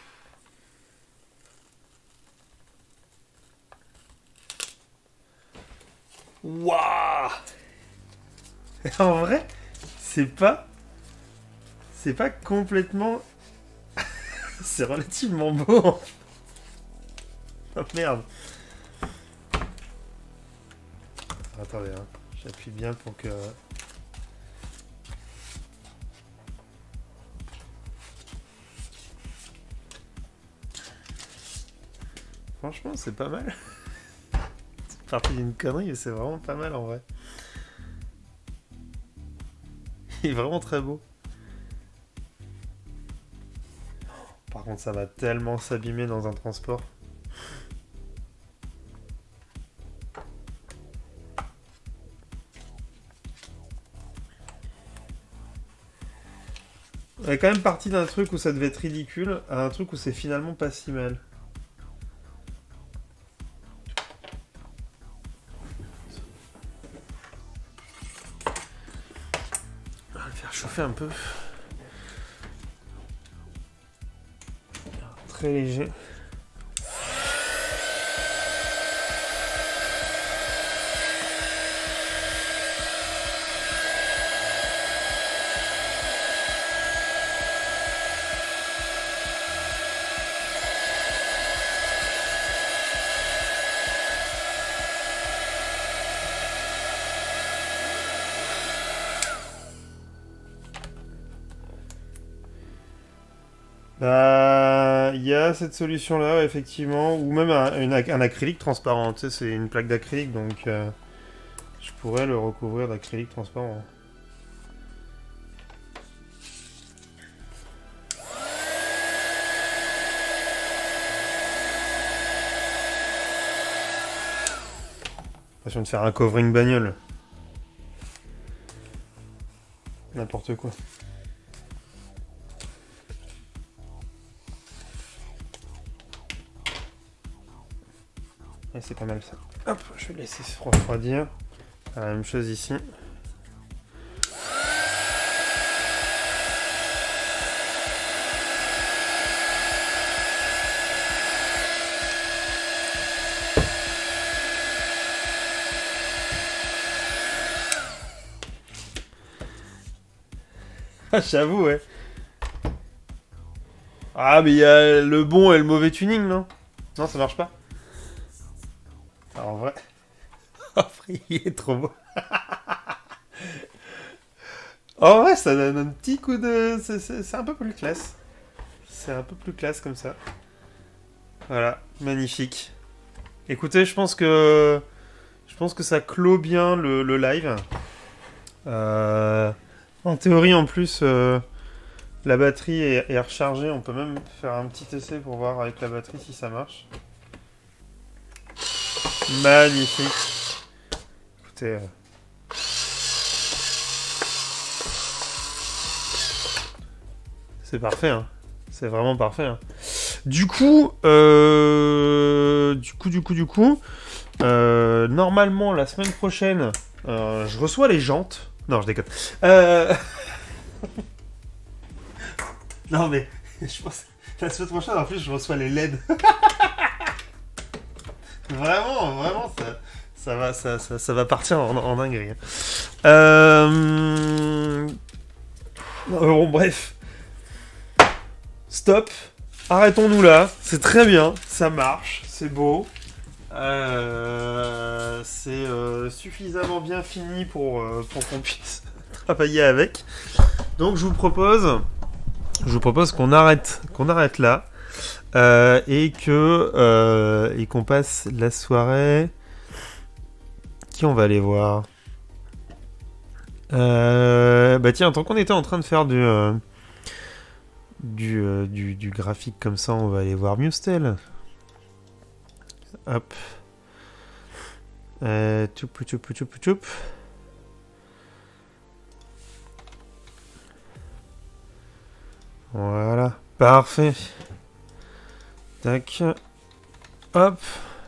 Waouh. En vrai, c'est pas... C'est pas complètement... c'est relativement beau. Oh merde. Attendez, hein. J'appuie bien pour que... Franchement, c'est pas mal. C'est parti d'une connerie, mais c'est vraiment pas mal en vrai. Il est vraiment très beau. Par contre, ça va tellement s'abîmer dans un transport. On est quand même parti d'un truc où ça devait être ridicule à un truc où c'est finalement pas si mal. On va le faire chauffer un peu. Très léger. Bah, il y a cette solution-là, effectivement, ou même un, une ac- un acrylique transparent. Tu sais, c'est une plaque d'acrylique, donc euh, je pourrais le recouvrir d'acrylique transparent. Attention de faire un covering bagnole. N'importe quoi. Ouais, c'est pas mal ça. Hop, je vais laisser se refroidir. La même chose ici. Ah, j'avoue, ouais. Ah, mais il y a le bon et le mauvais tuning, non? Non, ça marche pas. Alors, en vrai... Oh, Free, il est trop beau. Oh ouais, ça donne un petit coup de... C'est un peu plus classe. C'est un peu plus classe comme ça. Voilà, magnifique. Écoutez, je pense que... Je pense que ça clôt bien le, le live. Euh... En théorie, en plus, euh, la batterie est, est rechargée. On peut même faire un petit essai pour voir avec la batterie si ça marche. Magnifique. Écoutez... Euh... C'est parfait, hein. C'est vraiment parfait. Hein. Du coup, euh... du coup, du coup, du coup, euh... normalement la semaine prochaine, euh, je reçois les jantes. Non, je déconne. Euh... non mais, je pense la semaine prochaine en plus je reçois les L E D. Vraiment, vraiment, ça, ça va, ça, ça, ça va partir en, en dinguerie. Euh... Bon, bref. Stop. Arrêtons-nous là. C'est très bien. Ça marche. C'est beau. Euh... C'est euh, suffisamment bien fini pour, euh, pour qu'on puisse travailler avec. Donc je vous propose, je vous propose qu'on arrête, qu'on arrête là. Euh, et que euh, et qu'on passe la soirée. Qui on va aller voir? euh, Bah tiens, tant qu'on était en train de faire du euh, du, euh, du du graphique comme ça, on va aller voir Mustel. Hop. Euh, tchoup tchoup tchoup tchoup. Voilà, parfait. Tac. Hop.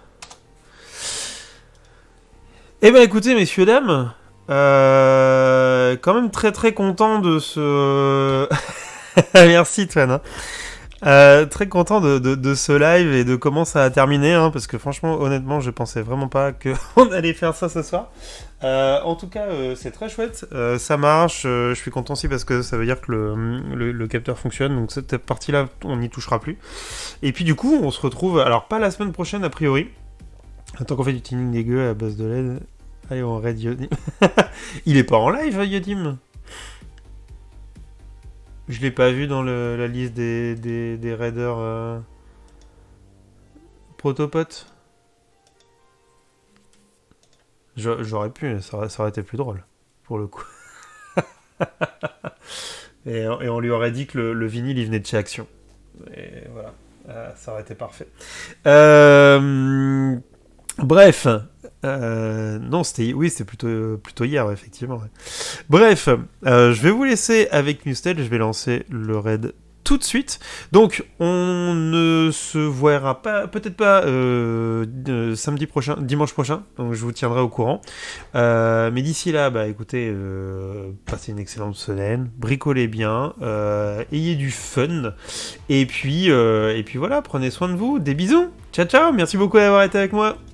Eh ben écoutez, messieurs, dames, euh, quand même très très content de ce... Merci, Toine. Hein. Euh, très content de, de, de ce live et de comment ça a terminé, hein, parce que franchement, honnêtement, je pensais vraiment pas qu'on allait faire ça ce soir. Euh, en tout cas, euh, c'est très chouette, euh, ça marche, euh, je suis content aussi parce que ça veut dire que le, le, le capteur fonctionne, donc cette partie-là, on n'y touchera plus. Et puis du coup, on se retrouve, alors pas la semaine prochaine a priori, tant qu'on fait du tuning dégueu à base de L E D. Allez, on raid Yodim. Il est pas en live, Yodim? Je l'ai pas vu dans le, la liste des, des, des raiders euh... protopotes. J'aurais pu, ça aurait, ça aurait été plus drôle, pour le coup. et, et on lui aurait dit que le, le vinyle, il venait de chez Action. Et voilà, euh, ça aurait été parfait. Euh... Bref, euh, non, c'était, oui, c'était plutôt, plutôt hier, effectivement. Ouais. Bref, euh, je vais vous laisser avec Mustel, je vais lancer le raid tout de suite. Donc, on ne se verra pas, peut-être pas euh, euh, samedi prochain, dimanche prochain, donc je vous tiendrai au courant. Euh, mais d'ici là, bah écoutez, euh, passez une excellente semaine, bricolez bien, euh, ayez du fun, et puis, euh, et puis voilà, prenez soin de vous, des bisous, ciao ciao, merci beaucoup d'avoir été avec moi.